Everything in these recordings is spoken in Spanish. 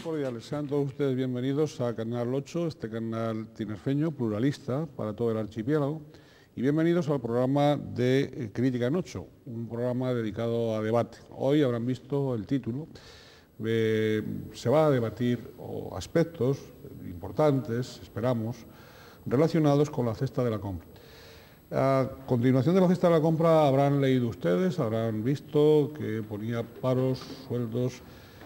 cordiales. Sean todos ustedes bienvenidos a Canal 8, este canal tinerfeño, pluralista para todo el archipiélago, y bienvenidos al programa de Crítica en 8, un programa dedicado a debate. Hoy habrán visto el título. Se va a debatir aspectos importantes, esperamos, relacionados con la cesta de la compra. A continuación de la cesta de la compra habrán leído ustedes, habrán visto que ponía paros, sueldos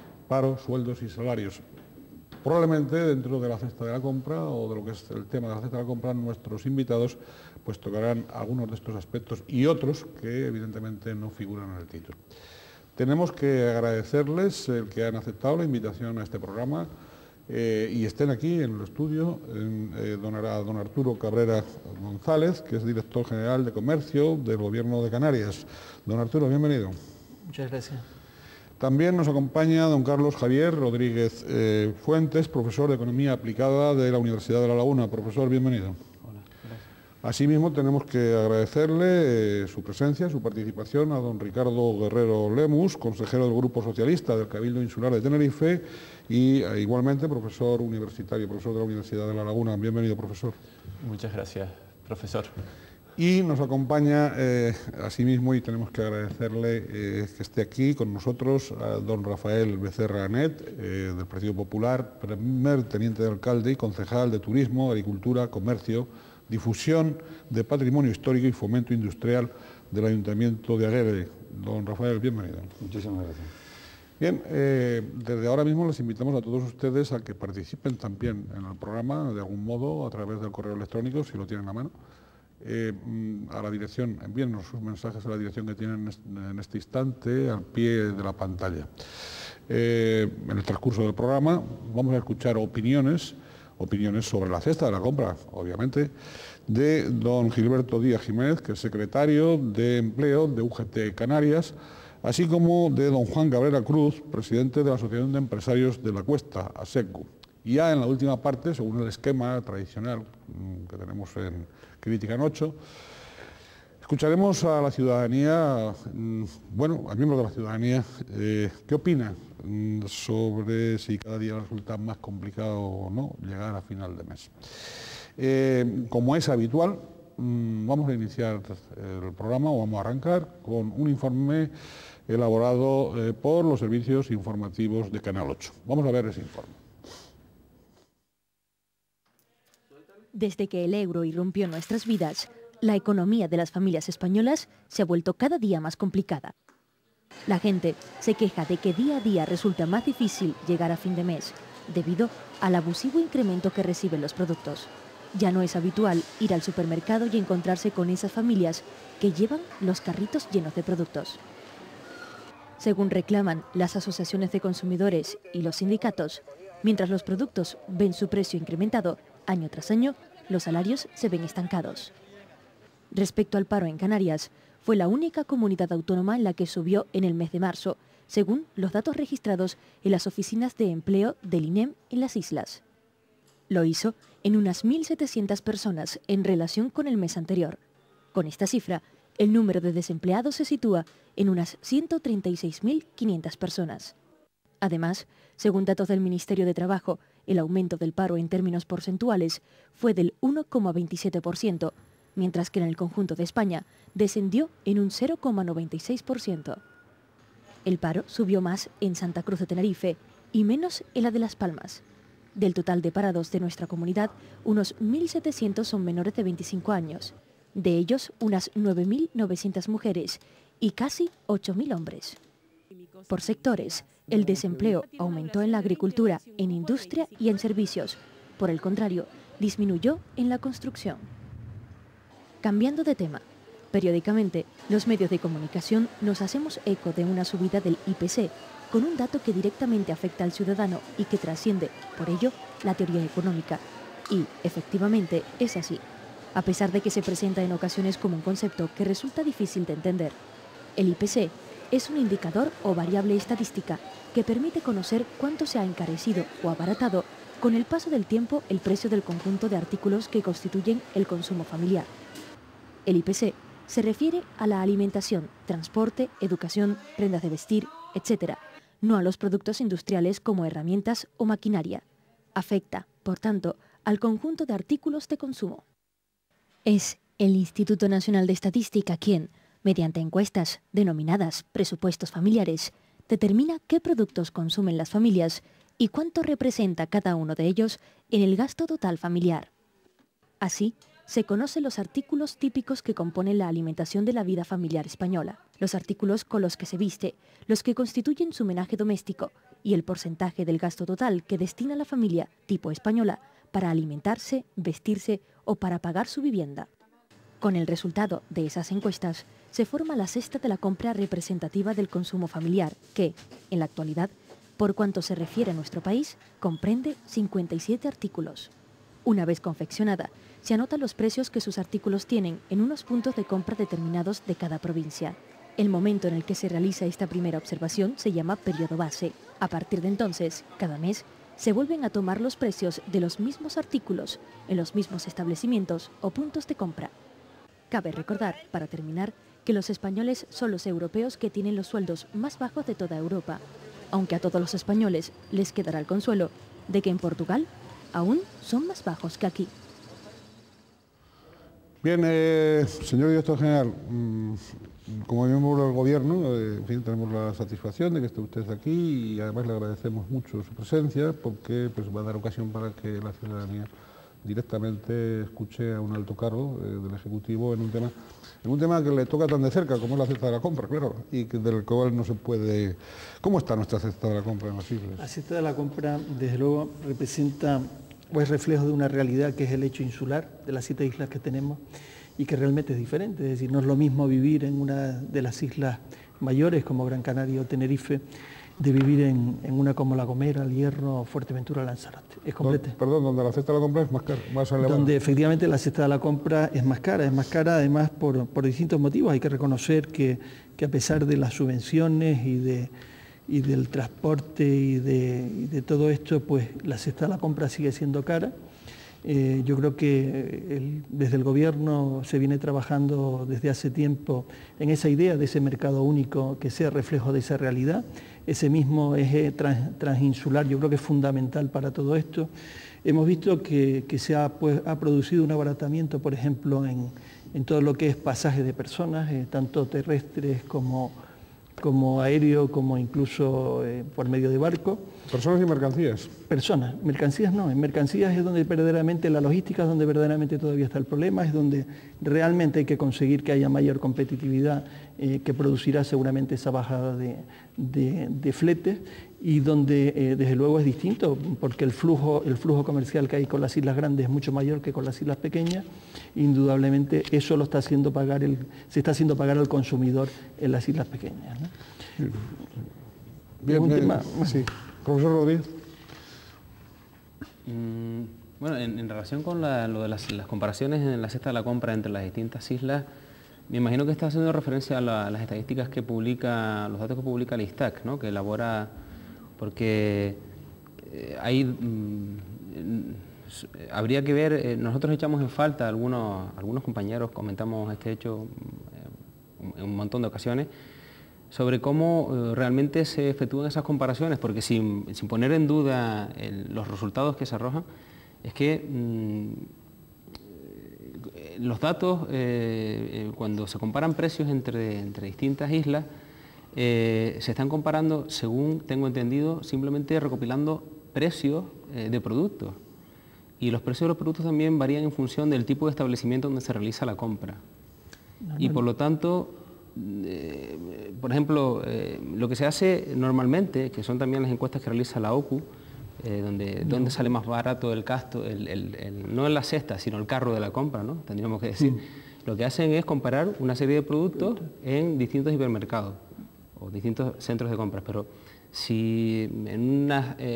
y salarios. Probablemente dentro de la cesta de la compra o de lo que es el tema de la cesta de la compra, nuestros invitados pues tocarán algunos de estos aspectos y otros que evidentemente no figuran en el título. Tenemos que agradecerles el que han aceptado la invitación a este programa y estén aquí en el estudio don Arturo Cabrera González, que es director general de Comercio del Gobierno de Canarias. Don Arturo, bienvenido. Muchas gracias. También nos acompaña don Carlos Javier Rodríguez Fuentes, profesor de Economía Aplicada de la Universidad de La Laguna. Profesor, bienvenido. Hola, gracias. Asimismo, tenemos que agradecerle su presencia, su participación a don Ricardo Guerrero Lemus, consejero del Grupo Socialista del Cabildo Insular de Tenerife y igualmente profesor universitario, profesor de la Universidad de La Laguna. Bienvenido, profesor. Muchas gracias, profesor. Y nos acompaña, asimismo, y tenemos que agradecerle que esté aquí con nosotros, a don Rafael Becerra Anet, del Partido Popular, primer teniente de alcalde y concejal de Turismo, Agricultura, Comercio, Difusión de Patrimonio Histórico y Fomento Industrial del Ayuntamiento de Aguere. Don Rafael, bienvenido. Muchísimas gracias. Bien, desde ahora mismo les invitamos a todos ustedes a que participen también en el programa, de algún modo, a través del correo electrónico, si lo tienen a mano. A la dirección, envíennos sus mensajes a la dirección que tienen en este instante al pie de la pantalla. En el transcurso del programa vamos a escuchar opiniones sobre la cesta de la compra, obviamente, de don Gilberto Díaz Jiménez, que es secretario de Empleo de UGT Canarias, así como de don Juan Cabrera Cruz, presidente de la Asociación de Empresarios de la Cuesta, ASECU. Y ya en la última parte, según el esquema tradicional que tenemos en Crítica en 8, escucharemos a la ciudadanía, bueno, al miembro de la ciudadanía, qué opina sobre si cada día resulta más complicado o no llegar a final de mes. Como es habitual, vamos a iniciar el programa, o vamos a arrancar con un informe elaborado por los servicios informativos de Canal 8. Vamos a ver ese informe. Desde que el euro irrumpió nuestras vidas, la economía de las familias españolas se ha vuelto cada día más complicada. La gente se queja de que día a día resulta más difícil llegar a fin de mes, debido al abusivo incremento que reciben los productos. Ya no es habitual ir al supermercado y encontrarse con esas familias que llevan los carritos llenos de productos. Según reclaman las asociaciones de consumidores y los sindicatos, mientras los productos ven su precio incrementado año tras año, los salarios se ven estancados. Respecto al paro en Canarias, fue la única comunidad autónoma en la que subió en el mes de marzo, según los datos registrados en las oficinas de empleo del INEM en las islas. Lo hizo en unas 1.700 personas en relación con el mes anterior. Con esta cifra, el número de desempleados se sitúa en unas 136.500 personas. Además, según datos del Ministerio de Trabajo, el aumento del paro en términos porcentuales fue del 1,27%, mientras que en el conjunto de España descendió en un 0,96%. El paro subió más en Santa Cruz de Tenerife y menos en la de Las Palmas. Del total de parados de nuestra comunidad, unos 1.700 son menores de 25 años. De ellos, unas 9.900 mujeres y casi 8.000 hombres. Por sectores, el desempleo aumentó en la agricultura, en industria y en servicios. Por el contrario, disminuyó en la construcción. Cambiando de tema, periódicamente los medios de comunicación nos hacemos eco de una subida del IPC, con un dato que directamente afecta al ciudadano y que trasciende, por ello, la teoría económica. Y, efectivamente, es así, a pesar de que se presenta en ocasiones como un concepto que resulta difícil de entender. El IPC es un indicador o variable estadística que permite conocer cuánto se ha encarecido o abaratado con el paso del tiempo el precio del conjunto de artículos que constituyen el consumo familiar. El IPC se refiere a la alimentación, transporte, educación, prendas de vestir, etc., no a los productos industriales como herramientas o maquinaria. Afecta, por tanto, al conjunto de artículos de consumo. Es el Instituto Nacional de Estadística quien, mediante encuestas denominadas presupuestos familiares, determina qué productos consumen las familias y cuánto representa cada uno de ellos en el gasto total familiar. Así, se conocen los artículos típicos que componen la alimentación de la vida familiar española, los artículos con los que se viste, los que constituyen su menaje doméstico y el porcentaje del gasto total que destina la familia tipo española para alimentarse, vestirse o para pagar su vivienda. Con el resultado de esas encuestas, se forma la cesta de la compra representativa del consumo familiar, que, en la actualidad, por cuanto se refiere a nuestro país, comprende 57 artículos. Una vez confeccionada, se anotan los precios que sus artículos tienen en unos puntos de compra determinados de cada provincia. El momento en el que se realiza esta primera observación se llama periodo base. A partir de entonces, cada mes, se vuelven a tomar los precios de los mismos artículos en los mismos establecimientos o puntos de compra. Cabe recordar, para terminar, que los españoles son los europeos que tienen los sueldos más bajos de toda Europa, aunque a todos los españoles les quedará el consuelo de que en Portugal aún son más bajos que aquí. Bien, señor director general, como miembro del Gobierno, en fin, tenemos la satisfacción de que esté usted aquí y además le agradecemos mucho su presencia porque pues, va a dar ocasión para que la ciudadanía directamente escuche a un alto cargo del Ejecutivo en un tema que le toca tan de cerca como es la cesta de la compra, claro, y del cual no se puede... ¿Cómo está nuestra cesta de la compra en las islas? La cesta de la compra, desde luego, representa o es reflejo de una realidad que es el hecho insular de las 7 islas que tenemos y que realmente es diferente. Es decir, no es lo mismo vivir en una de las islas mayores como Gran Canaria o Tenerife de vivir en una como La Gomera, El Hierro, Fuerteventura, Lanzarote. Es completa. Perdón, donde la cesta de la compra es más cara, más elevada. Donde efectivamente la cesta de la compra es más cara además por distintos motivos. Hay que reconocer que a pesar de las subvenciones y del transporte y de todo esto, pues la cesta de la compra sigue siendo cara. Yo creo que desde el Gobierno se viene trabajando desde hace tiempo en esa idea de ese mercado único que sea reflejo de esa realidad. Ese mismo eje transinsular yo creo que es fundamental para todo esto. Hemos visto que se ha producido un abaratamiento, por ejemplo, en todo lo que es pasaje de personas, tanto terrestres como aéreo, como incluso por medio de barco. ¿Personas y mercancías? Personas, mercancías no. En mercancías es donde verdaderamente la logística es donde verdaderamente todavía está el problema, es donde realmente hay que conseguir que haya mayor competitividad que producirá seguramente esa bajada de fletes y donde desde luego es distinto porque el flujo comercial que hay con las islas grandes es mucho mayor que con las islas pequeñas. Indudablemente eso lo está haciendo pagar se está haciendo pagar al consumidor en las islas pequeñas, ¿no? Bien, sí. Profesor Rodríguez. Bueno, en relación con lo de las comparaciones en la cesta de la compra entre las distintas islas, me imagino que está haciendo referencia a las estadísticas que publica, los datos que publica el ISTAC, ¿no? Que elabora, porque hay... habría que ver, nosotros echamos en falta, algunos compañeros comentamos este hecho en un montón de ocasiones, sobre cómo realmente se efectúan esas comparaciones, porque sin poner en duda los resultados que se arrojan, es que los datos, cuando se comparan precios entre distintas islas, se están comparando, según tengo entendido, simplemente recopilando precios de productos. Y los precios de los productos también varían en función del tipo de establecimiento donde se realiza la compra. Y por lo tanto, por ejemplo, lo que se hace normalmente, que son también las encuestas que realiza la OCU, donde sale más barato el gasto, no en la cesta, sino el carro de la compra, ¿no? Tendríamos que decir. Lo que hacen es comparar una serie de productos en distintos hipermercados o distintos centros de compras, pero si en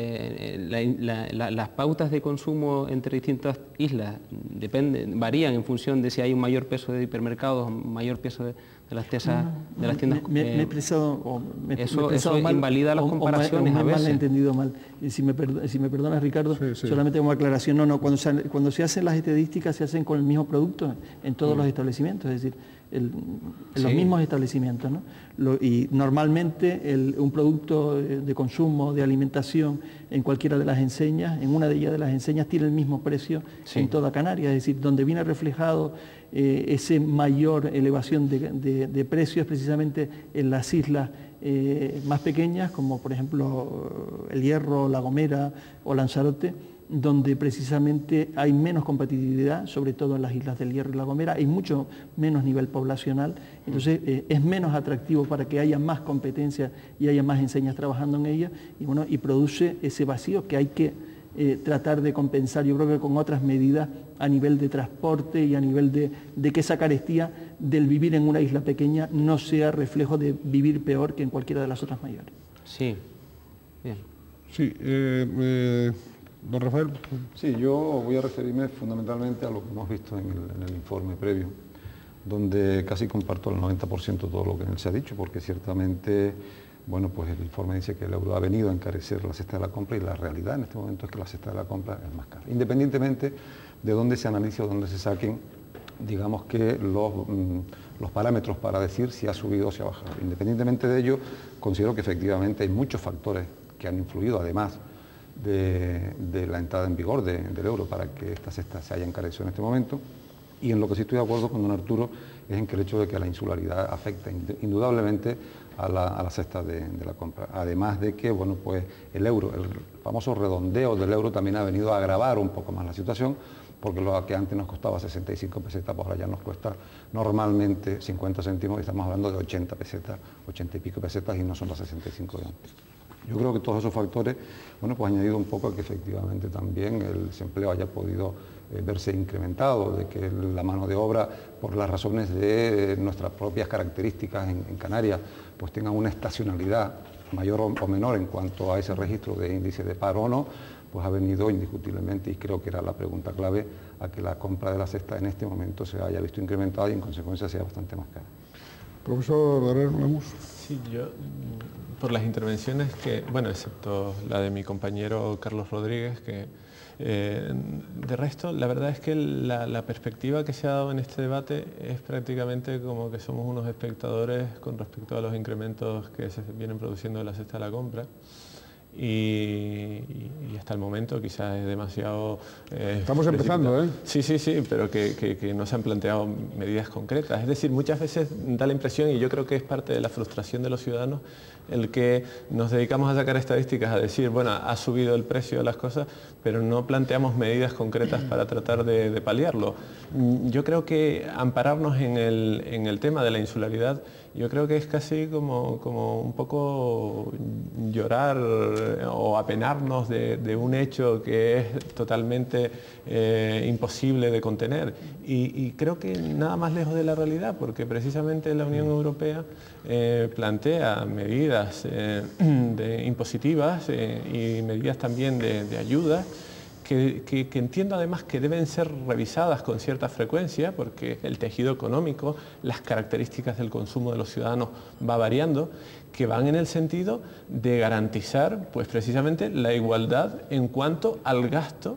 las pautas de consumo entre distintas islas varían en función de si hay un mayor peso de hipermercados, un mayor peso de las tiendas. Me he expresado eso mal, invalida las comparaciones a veces. Mal entendido mal. Si me perdonas, Ricardo, sí. solamente como aclaración, cuando se hacen las estadísticas se hacen con el mismo producto en todos los establecimientos, es decir, los mismos establecimientos, ¿no? Y normalmente un producto de consumo, de alimentación, en cualquiera de las enseñas, en una de ellas de las enseñas, tiene el mismo precio en toda Canarias. Es decir, donde viene reflejado esa mayor elevación de precios precisamente en las islas más pequeñas, como por ejemplo El Hierro, La Gomera o Lanzarote, donde precisamente hay menos competitividad, sobre todo en las islas del Hierro y La Gomera, hay mucho menos nivel poblacional, entonces es menos atractivo para que haya más competencia y haya más enseñas trabajando en ellas, y bueno, y produce ese vacío que hay que tratar de compensar, yo creo que con otras medidas a nivel de transporte y a nivel de que esa carestía del vivir en una isla pequeña no sea reflejo de vivir peor que en cualquiera de las otras mayores. Sí, bien. Sí, don Rafael. Sí, yo voy a referirme fundamentalmente a lo que hemos visto en el informe previo, donde casi comparto el 90% de todo lo que se ha dicho, porque ciertamente, bueno, pues el informe dice que el euro ha venido a encarecer la cesta de la compra y la realidad en este momento es que la cesta de la compra es más cara. Independientemente de dónde se analice o dónde se saquen, digamos que los parámetros para decir si ha subido o si ha bajado. Independientemente de ello, considero que efectivamente hay muchos factores que han influido, además de la entrada en vigor del euro para que esta cesta se haya encarecido en este momento, y en lo que sí estoy de acuerdo con don Arturo es en que el hecho de que la insularidad afecta indudablemente a la cesta de la compra, además de que, bueno, pues el euro, el famoso redondeo del euro también ha venido a agravar un poco más la situación, porque lo que antes nos costaba 65 pesetas, pues ahora ya nos cuesta normalmente 50 céntimos y estamos hablando de 80 pesetas, 80 y pico pesetas y no son las 65 de antes. Yo creo que todos esos factores, bueno, pues han añadido un poco a que efectivamente también el desempleo haya podido verse incrementado, de que la mano de obra, por las razones de nuestras propias características en Canarias, pues tenga una estacionalidad mayor o menor en cuanto a ese registro de índice de paro o no, pues ha venido indiscutiblemente, y creo que era la pregunta clave, a que la compra de la cesta en este momento se haya visto incrementada y en consecuencia sea bastante más cara. Profesor Barrero Lemus. Sí, yo, por las intervenciones que, bueno, excepto la de mi compañero Carlos Rodríguez, que de resto, la verdad es que la perspectiva que se ha dado en este debate es prácticamente como que somos unos espectadores con respecto a los incrementos que se vienen produciendo de la cesta de la compra. Y hasta el momento quizás es demasiado... Estamos empezando, ¿eh? Sí, pero que no se han planteado medidas concretas. Es decir, muchas veces da la impresión, y yo creo que es parte de la frustración de los ciudadanos, el que nos dedicamos a sacar estadísticas, a decir, bueno, ha subido el precio de las cosas, pero no planteamos medidas concretas para tratar de paliarlo. Yo creo que ampararnos en el tema de la insularidad, yo creo que es casi como un poco llorar o apenarnos de un hecho que es totalmente imposible de contener. Y creo que nada más lejos de la realidad, porque precisamente la Unión Europea plantea medidas impositivas y medidas también de ayuda, que entiendo además que deben ser revisadas con cierta frecuencia, porque el tejido económico, las características del consumo de los ciudadanos va variando, que van en el sentido de garantizar pues precisamente la igualdad en cuanto al gasto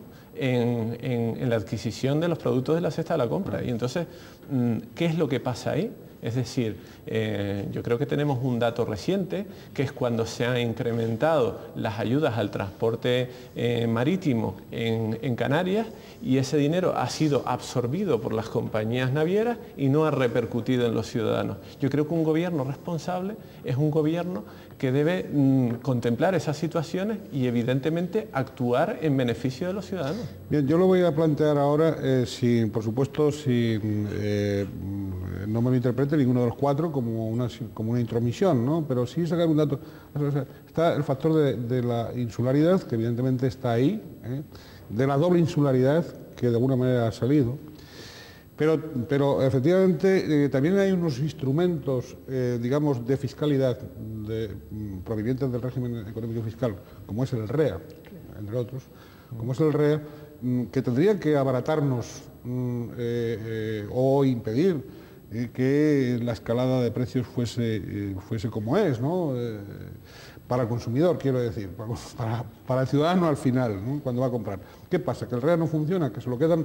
en la adquisición de los productos de la cesta de la compra. Y entonces, ¿qué es lo que pasa ahí? Es decir, yo creo que tenemos un dato reciente, que es cuando se han incrementado las ayudas al transporte marítimo en Canarias, y ese dinero ha sido absorbido por las compañías navieras y no ha repercutido en los ciudadanos. Yo creo que un gobierno responsable es un gobierno que debe contemplar esas situaciones y evidentemente actuar en beneficio de los ciudadanos. Bien, yo lo voy a plantear ahora, por supuesto, sin no me lo interprete ninguno de los cuatro como una intromisión, ¿no? Pero sí sacar un dato. O sea, está el factor de la insularidad, que evidentemente está ahí, de la doble insularidad, que de alguna manera ha salido. Pero efectivamente también hay unos instrumentos, digamos, de fiscalidad provenientes del régimen económico fiscal, como es el REA, entre otros, como es el REA, que tendrían que abaratarnos o impedir que la escalada de precios fuese como es, ¿no? Para el consumidor, quiero decir, para el ciudadano al final, ¿no? Cuando va a comprar. ¿Qué pasa? Que el REA no funciona, que se lo quedan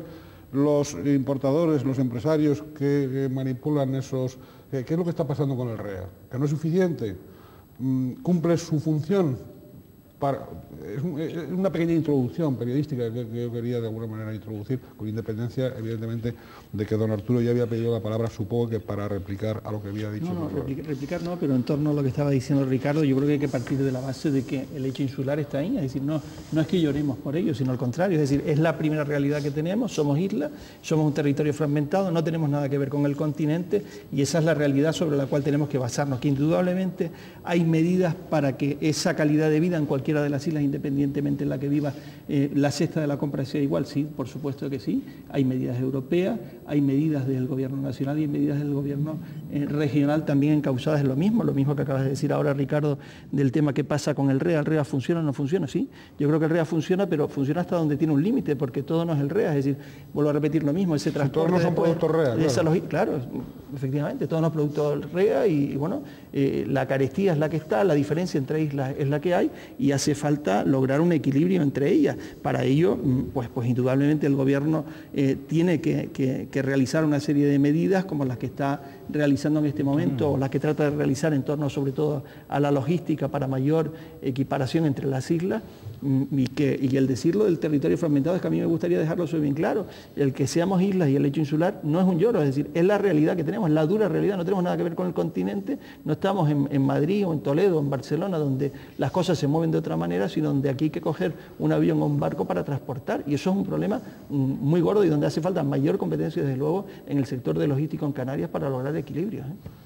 los importadores, los empresarios que manipulan esos... ¿Qué es lo que está pasando con el REA? ¿Que no es suficiente? ¿Cumple su función? Es una pequeña introducción periodística que yo quería de alguna manera introducir, con independencia, evidentemente, de que don Arturo ya había pedido la palabra, supongo que para replicar a lo que había dicho. No, replicar no, pero en torno a lo que estaba diciendo Ricardo, yo creo que hay que partir de la base de que el hecho insular está ahí, es decir, no es que lloremos por ello, sino al contrario, es decir, es la primera realidad que tenemos, somos isla, somos un territorio fragmentado, no tenemos nada que ver con el continente y esa es la realidad sobre la cual tenemos que basarnos, que indudablemente hay medidas para que esa calidad de vida en cualquiera de las islas, independientemente en la que viva, la cesta de la compra sea igual, sí, por supuesto que sí. Hay medidas europeas, hay medidas del gobierno nacional y hay medidas del gobierno regional también encausadas en lo mismo que acabas de decir ahora, Ricardo, del tema que pasa con el REA. ¿El REA funciona o no funciona? Sí, yo creo que el REA funciona, pero funciona hasta donde tiene un límite, porque todo no es el REA, es decir, vuelvo a repetir lo mismo, ese transporte... Todos no son productos REA, claro. Claro, efectivamente, todos los productos REA y bueno, la carestía es la que está, la diferencia entre islas es la que hay y hace falta lograr un equilibrio entre ellas. Para ello, pues indudablemente el gobierno tiene que realizar una serie de medidas como las que está realizando en este momento o las que trata de realizar en torno sobre todo a la logística para mayor equiparación entre las islas y el decirlo del territorio fragmentado es que a mí me gustaría dejarlo eso bien claro. El que seamos islas y el hecho insular no es un lloro, es decir, es la realidad que tenemos, la dura realidad, no tenemos nada que ver con el continente, no estamos en Madrid o en Toledo o en Barcelona donde las cosas se mueven de otra manera, sino donde aquí hay que coger un avión o un barco para transportar y eso es un problema muy gordo y donde hace falta mayor competencia desde luego en el sector de logístico en Canarias para lograr equilibrios.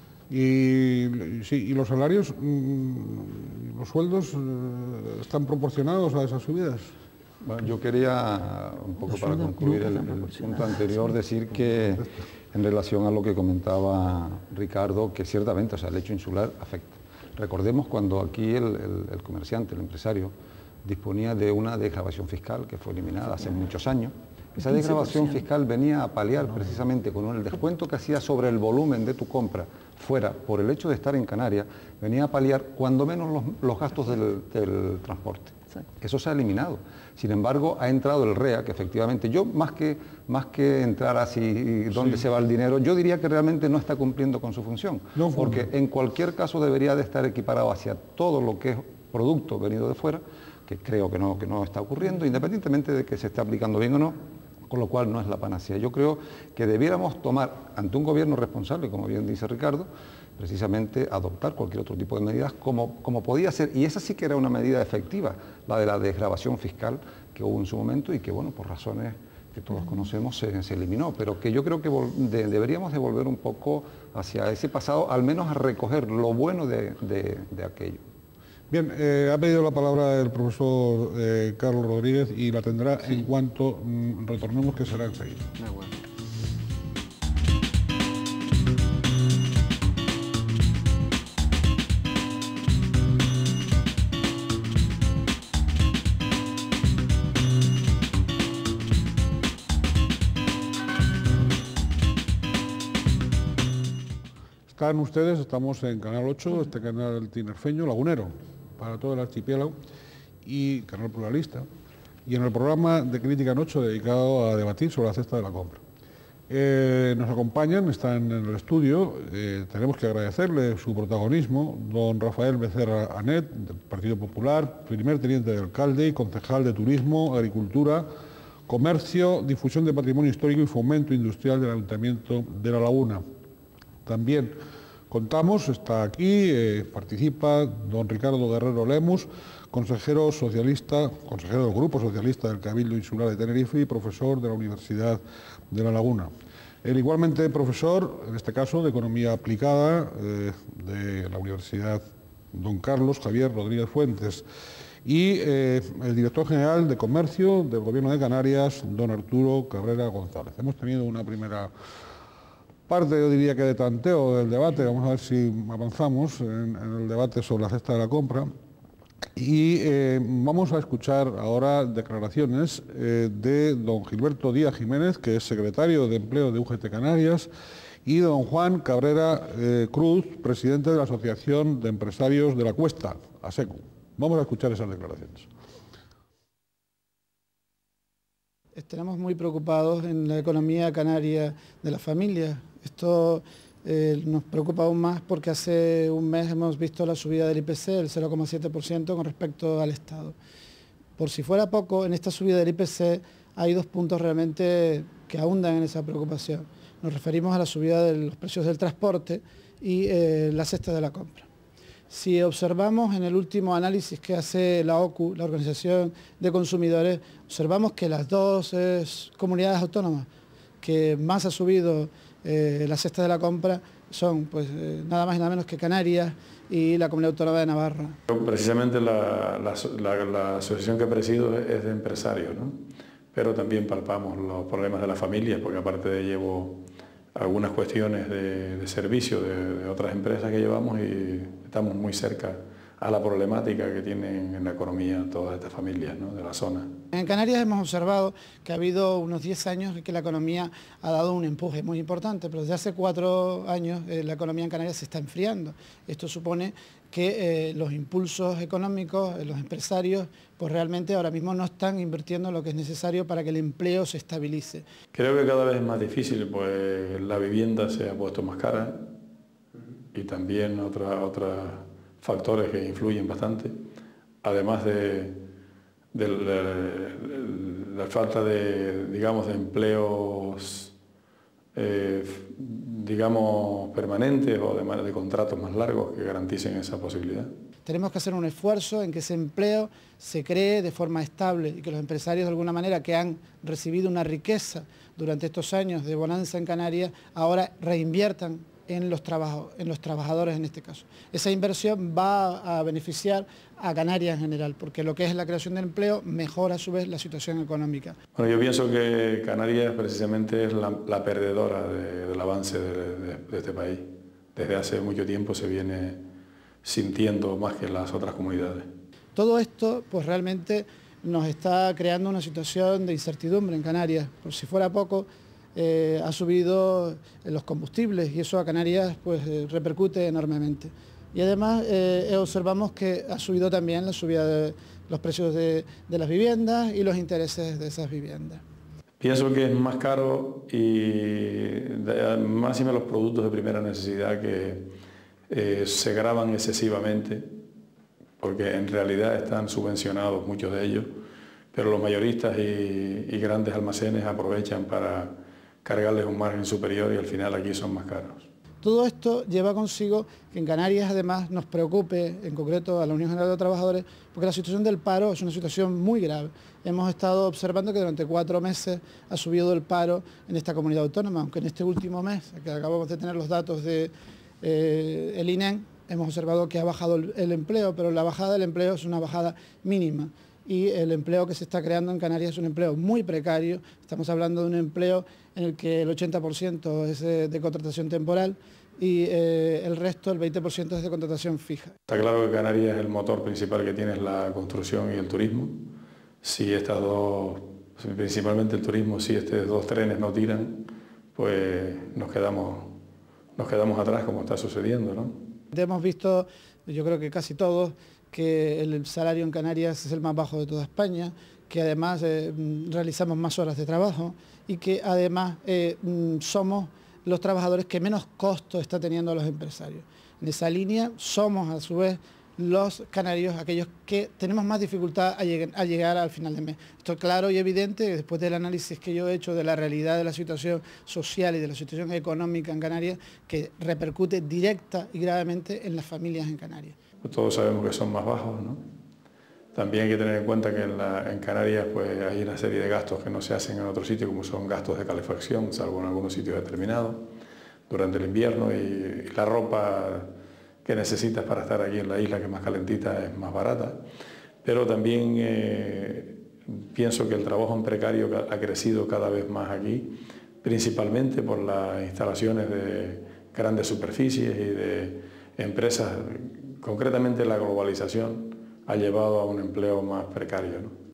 Y los salarios, los sueldos están proporcionados a esas subidas. Bueno, yo quería, un poco para concluir el punto anterior, decir que en relación a lo que comentaba Ricardo, que ciertamente, o sea, el hecho insular afecta. Recordemos cuando aquí el comerciante, el empresario, disponía de una desgravación fiscal que fue eliminada hace muchos años. Esa desgravación fiscal venía a paliar precisamente con el descuento que hacía sobre el volumen de tu compra fuera, por el hecho de estar en Canarias, venía a paliar cuando menos los gastos del transporte. Eso se ha eliminado. Sin embargo, ha entrado el REA, que efectivamente, yo más que entrar así dónde se va el dinero, yo diría que realmente no está cumpliendo con su función. Porque en cualquier caso debería de estar equiparado hacia todo lo que es producto venido de fuera, que creo que no está ocurriendo, independientemente de que se esté aplicando bien o no, con lo cual no es la panacea. Yo creo que debiéramos tomar, ante un gobierno responsable, como bien dice Ricardo, precisamente adoptar cualquier otro tipo de medidas como podía ser, y esa sí que era una medida efectiva, la de la desgravación fiscal que hubo en su momento y que, bueno, por razones que todos conocemos se eliminó, pero que yo creo que deberíamos de volver un poco hacia ese pasado, al menos a recoger lo bueno de aquello. Bien, ha pedido la palabra el profesor Carlos Rodríguez y la tendrá en cuanto retornemos, que será enseguida. Están ustedes, estamos en Canal 8, este canal tinerfeño, lagunero, para todo el archipiélago, y canal pluralista, y en el programa de Crítica en 8 dedicado a debatir sobre la cesta de la compra. Nos acompañan, están en el estudio, tenemos que agradecerle su protagonismo, don Rafael Becerra Anet, del Partido Popular, primer teniente de alcalde y concejal de Turismo, Agricultura, Comercio, Difusión de Patrimonio Histórico y Fomento Industrial del Ayuntamiento de La Laguna. También contamos, está aquí, participa don Ricardo Guerrero Lemus, consejero socialista, consejero del Grupo Socialista del Cabildo Insular de Tenerife y profesor de la Universidad de La Laguna. Él igualmente profesor, en este caso, de Economía Aplicada de la Universidad Don Carlos Javier Rodríguez Fuentes y el director general de Comercio del Gobierno de Canarias, don Arturo Cabrera González. Hemos tenido una primera parte, yo diría que de tanteo del debate, vamos a ver si avanzamos en el debate sobre la cesta de la compra y vamos a escuchar ahora declaraciones de don Gilberto Díaz Jiménez, que es secretario de Empleo de UGT Canarias, y don Juan Cabrera Cruz, presidente de la Asociación de Empresarios de la Cuesta, ASECU. Vamos a escuchar esas declaraciones. Estaremos muy preocupados en la economía canaria de las familias. Esto nos preocupa aún más porque hace un mes hemos visto la subida del IPC, el 0,7% con respecto al Estado. Por si fuera poco, en esta subida del IPC hay dos puntos realmente que ahondan en esa preocupación. Nos referimos a la subida de los precios del transporte y la cesta de la compra. Si observamos en el último análisis que hace la OCU, la Organización de Consumidores, observamos que las dos comunidades autónomas que más ha subido la cesta de la compra son pues, nada más y nada menos que Canarias y la Comunidad Autónoma de Navarra. Precisamente la asociación que presido es de empresarios, ¿no? Pero también palpamos los problemas de las familias, porque aparte de llevo algunas cuestiones de servicio de otras empresas que llevamos y estamos muy cerca a la problemática que tienen en la economía todas estas familias, ¿no?, de la zona. En Canarias hemos observado que ha habido unos 10 años que la economía ha dado un empuje muy importante, pero desde hace 4 años la economía en Canarias se está enfriando. Esto supone que los impulsos económicos, los empresarios, pues realmente ahora mismo no están invirtiendo lo que es necesario para que el empleo se estabilice. Creo que cada vez es más difícil, pues la vivienda se ha puesto más cara y también otros factores que influyen bastante, además de la falta de, digamos, de empleos, digamos, permanentes o de contratos más largos que garanticen esa posibilidad. Tenemos que hacer un esfuerzo en que ese empleo se cree de forma estable y que los empresarios de alguna manera que han recibido una riqueza durante estos años de bonanza en Canarias, ahora reinviertan en los trabajadores en este caso. Esa inversión va a beneficiar a Canarias en general, porque lo que es la creación de empleo mejora a su vez la situación económica. Bueno, yo pienso que Canarias precisamente es la perdedora del avance de este país. Desde hace mucho tiempo se viene sintiendo más que las otras comunidades. Todo esto pues realmente nos está creando una situación de incertidumbre en Canarias. Por si fuera poco, ha subido los combustibles y eso a Canarias pues repercute enormemente. Y además observamos que ha subido también la subida de los precios de las viviendas y los intereses de esas viviendas. Pienso que es más caro y máxime los productos de primera necesidad que se gravan excesivamente, porque en realidad están subvencionados muchos de ellos, pero los mayoristas y grandes almacenes aprovechan para cargarles un margen superior y al final aquí son más caros. Todo esto lleva consigo que en Canarias además nos preocupe, en concreto a la Unión General de Trabajadores, porque la situación del paro es una situación muy grave. Hemos estado observando que durante 4 meses ha subido el paro en esta comunidad autónoma, aunque en este último mes, que acabamos de tener los datos del INEM, hemos observado que ha bajado el empleo, pero la bajada del empleo es una bajada mínima. Y el empleo que se está creando en Canarias es un empleo muy precario. Estamos hablando de un empleo en el que el 80% es de contratación temporal y el resto, el 20%, es de contratación fija. Está claro que Canarias el motor principal que tiene es la construcción y el turismo. Si estas dos, principalmente el turismo, si estos 2 trenes no tiran, pues nos quedamos atrás, como está sucediendo, ¿no? Hemos visto, yo creo que casi todos, que el salario en Canarias es el más bajo de toda España, que además realizamos más horas de trabajo y que además somos los trabajadores que menos costo está teniendo los empresarios. En esa línea somos a su vez los canarios aquellos que tenemos más dificultad a llegar al final del mes. Esto es claro y evidente después del análisis que yo he hecho de la realidad de la situación social y de la situación económica en Canarias, que repercute directa y gravemente en las familias en Canarias. Todos sabemos que son más bajos, ¿no? También hay que tener en cuenta que en Canarias pues, hay una serie de gastos que no se hacen en otros sitios, como son gastos de calefacción, salvo en algunos sitios determinados, durante el invierno, y la ropa que necesitas para estar aquí en la isla, que es más calentita, es más barata. Pero también pienso que el trabajo en precario ha crecido cada vez más aquí, principalmente por las instalaciones de grandes superficies y de empresas. Concretamente la globalización ha llevado a un empleo más precario, ¿no?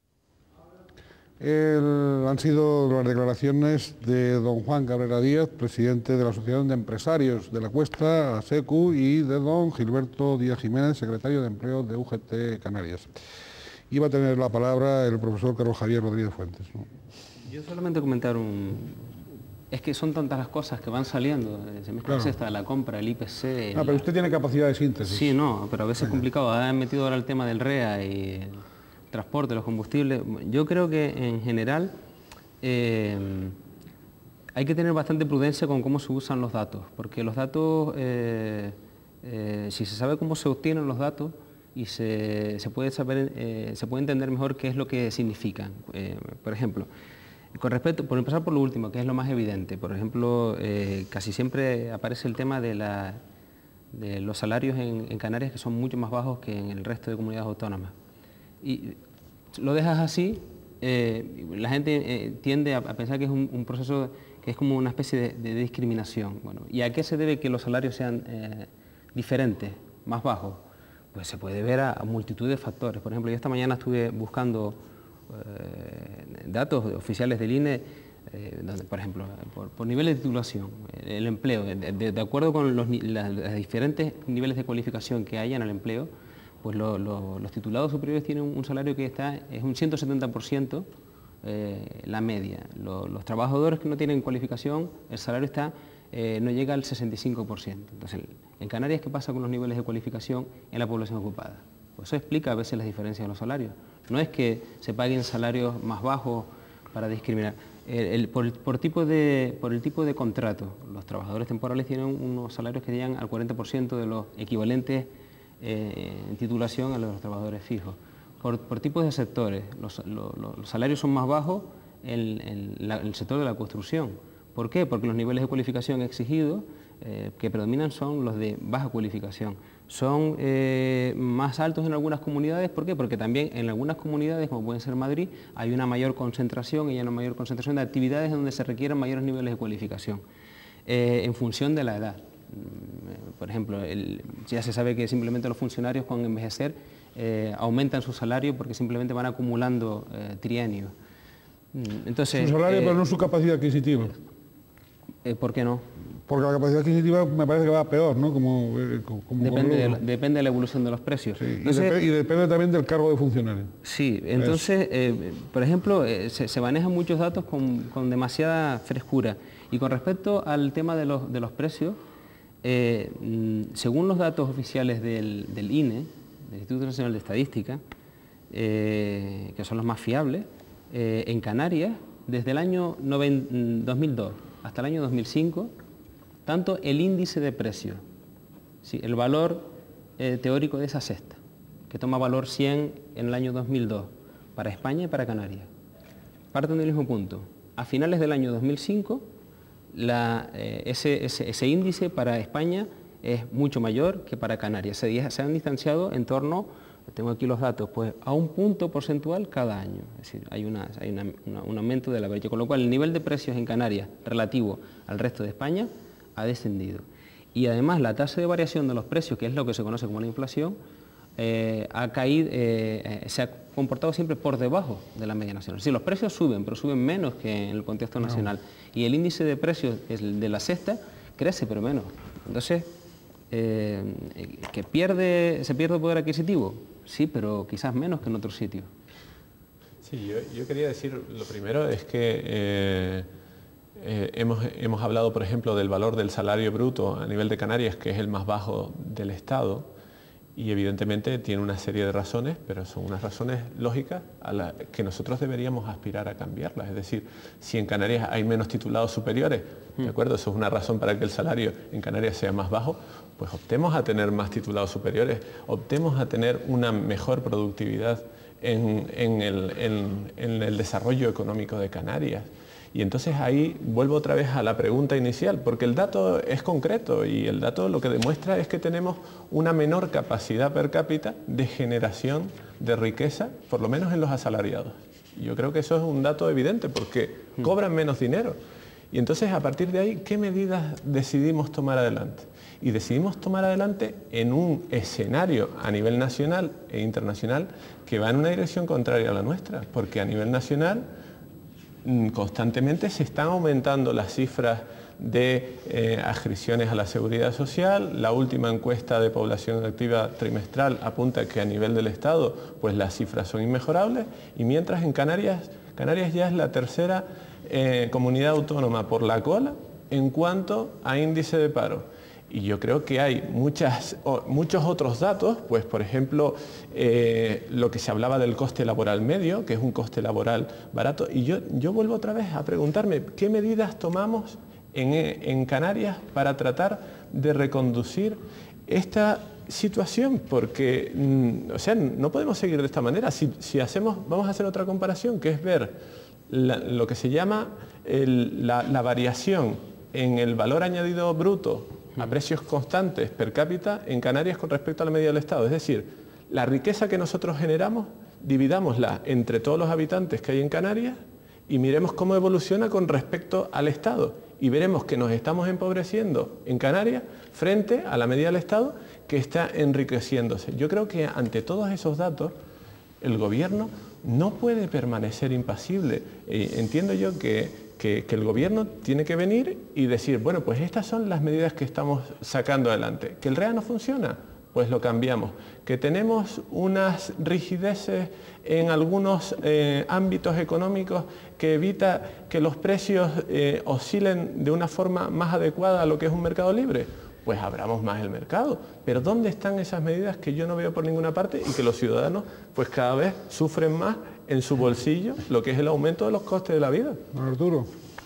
Han sido las declaraciones de don Juan Cabrera Díaz, presidente de la Asociación de Empresarios de la Cuesta, ASECU, y de don Gilberto Díaz Jiménez, secretario de Empleo de UGT Canarias. iba a tener la palabra el profesor Carlos Javier Rodríguez Fuentes, ¿no? Yo solamente comentar es que son tantas las cosas que van saliendo, se mezcla claro. La compra, el IPC... pero usted tiene capacidad de síntesis. Sí, no, pero a veces es complicado. Han metido ahora el tema del REA y el transporte, los combustibles. Yo creo que en general hay que tener bastante prudencia con cómo se usan los datos, porque los datos, si se sabe cómo se obtienen los datos y se puede saber, se puede entender mejor qué es lo que significan. Por ejemplo, con respecto, por empezar por lo último, que es lo más evidente, por ejemplo, casi siempre aparece el tema de los salarios en Canarias, que son mucho más bajos que en el resto de comunidades autónomas. Y lo dejas así, la gente tiende a pensar que es un proceso que es como una especie de discriminación. Bueno, ¿y a qué se debe que los salarios sean diferentes, más bajos? Pues se puede ver a multitud de factores. Por ejemplo, yo esta mañana estuve buscando datos oficiales del INE, donde, por ejemplo, por nivel de titulación, el empleo, de acuerdo con los diferentes niveles de cualificación que hay en el empleo, pues los titulados superiores tienen un salario que es un 170% la media. Los trabajadores que no tienen cualificación, el salario no llega al 65%. Entonces, en Canarias, ¿qué pasa con los niveles de cualificación en la población ocupada? Pues eso explica a veces las diferencias de los salarios. No es que se paguen salarios más bajos para discriminar. Por el tipo de contrato, los trabajadores temporales tienen unos salarios que llegan al 40% de los equivalentes en titulación a los trabajadores fijos. Por tipos de sectores, los salarios son más bajos en el sector de la construcción. ¿Por qué? Porque los niveles de cualificación exigidos que predominan son los de baja cualificación. Son más altos en algunas comunidades. ¿Por qué? Porque también en algunas comunidades, como pueden ser Madrid, hay una mayor concentración y hay una mayor concentración de actividades donde se requieren mayores niveles de cualificación en función de la edad. Por ejemplo, ya se sabe que simplemente los funcionarios con envejecer aumentan su salario porque simplemente van acumulando trienios. Entonces, su salario, pero no su capacidad adquisitiva. ¿Por qué no? Porque la capacidad adquisitiva me parece que va peor, ¿no? Depende de la evolución de los precios. Sí, entonces, y depende también del cargo de funcionario. Sí, entonces, por ejemplo, se manejan muchos datos con demasiada frescura. Y con respecto al tema de los precios, según los datos oficiales del INE, del Instituto Nacional de Estadística, que son los más fiables, en Canarias, desde el año 2002 hasta el año 2005, tanto el índice de precios, ¿sí?, el valor teórico de esa cesta, que toma valor 100 en el año 2002, para España y para Canarias, parten del mismo punto. A finales del año 2005, ese índice para España es mucho mayor que para Canarias. Se han distanciado en torno, tengo aquí los datos, pues a un punto porcentual cada año. Es decir, hay un aumento de la brecha, con lo cual el nivel de precios en Canarias relativo al resto de España ha descendido. Y además la tasa de variación de los precios, que es lo que se conoce como la inflación, ha caído, se ha comportado siempre por debajo de la media nacional. Es decir, los precios suben, pero suben menos que en el contexto nacional. Y el índice de precios de la cesta crece, pero menos. Entonces, ¿se pierde poder adquisitivo? Sí, pero quizás menos que en otros sitios. Sí, yo quería decir, lo primero es que hemos hablado, por ejemplo, del valor del salario bruto a nivel de Canarias, que es el más bajo del Estado, y evidentemente tiene una serie de razones, pero son unas razones lógicas a las que nosotros deberíamos aspirar a cambiarlas. Es decir, si en Canarias hay menos titulados superiores, ¿de acuerdo? Eso es una razón para que el salario en Canarias sea más bajo, pues optemos a tener más titulados superiores, optemos a tener una mejor productividad en el desarrollo económico de Canarias. Y entonces ahí vuelvo otra vez a la pregunta inicial, porque el dato es concreto y el dato lo que demuestra es que tenemos una menor capacidad per cápita de generación de riqueza, por lo menos en los asalariados. Y yo creo que eso es un dato evidente porque cobran menos dinero. Y entonces a partir de ahí, ¿qué medidas decidimos tomar adelante? Y decidimos tomar adelante en un escenario a nivel nacional e internacional que va en una dirección contraria a la nuestra, porque a nivel nacional constantemente se están aumentando las cifras de adscripciones a la seguridad social. La última encuesta de población activa trimestral apunta que a nivel del Estado pues las cifras son inmejorables, y mientras en Canarias ya es la tercera comunidad autónoma por la cola en cuanto a índice de paro. Y yo creo que hay muchos otros datos, pues por ejemplo, lo que se hablaba del coste laboral medio, que es un coste laboral barato, y yo vuelvo otra vez a preguntarme, ¿qué medidas tomamos en Canarias para tratar de reconducir esta situación? Porque, o sea, no podemos seguir de esta manera. Vamos a hacer otra comparación, que es ver lo que se llama la variación en el valor añadido bruto a precios constantes per cápita en Canarias con respecto a la media del Estado. Es decir, la riqueza que nosotros generamos, dividámosla entre todos los habitantes que hay en Canarias y miremos cómo evoluciona con respecto al Estado. Y veremos que nos estamos empobreciendo en Canarias frente a la media del Estado, que está enriqueciéndose. Yo creo que ante todos esos datos, el Gobierno no puede permanecer impasible. Entiendo yo que el Gobierno tiene que venir y decir, bueno, pues estas son las medidas que estamos sacando adelante. ¿Que el REA no funciona? Pues lo cambiamos. ¿Que tenemos unas rigideces en algunos ámbitos económicos que evita que los precios oscilen de una forma más adecuada a lo que es un mercado libre? Pues abramos más el mercado. Pero ¿dónde están esas medidas que yo no veo por ninguna parte y que los ciudadanos pues cada vez sufren más en su bolsillo lo que es el aumento de los costes de la vida? Don Arturo,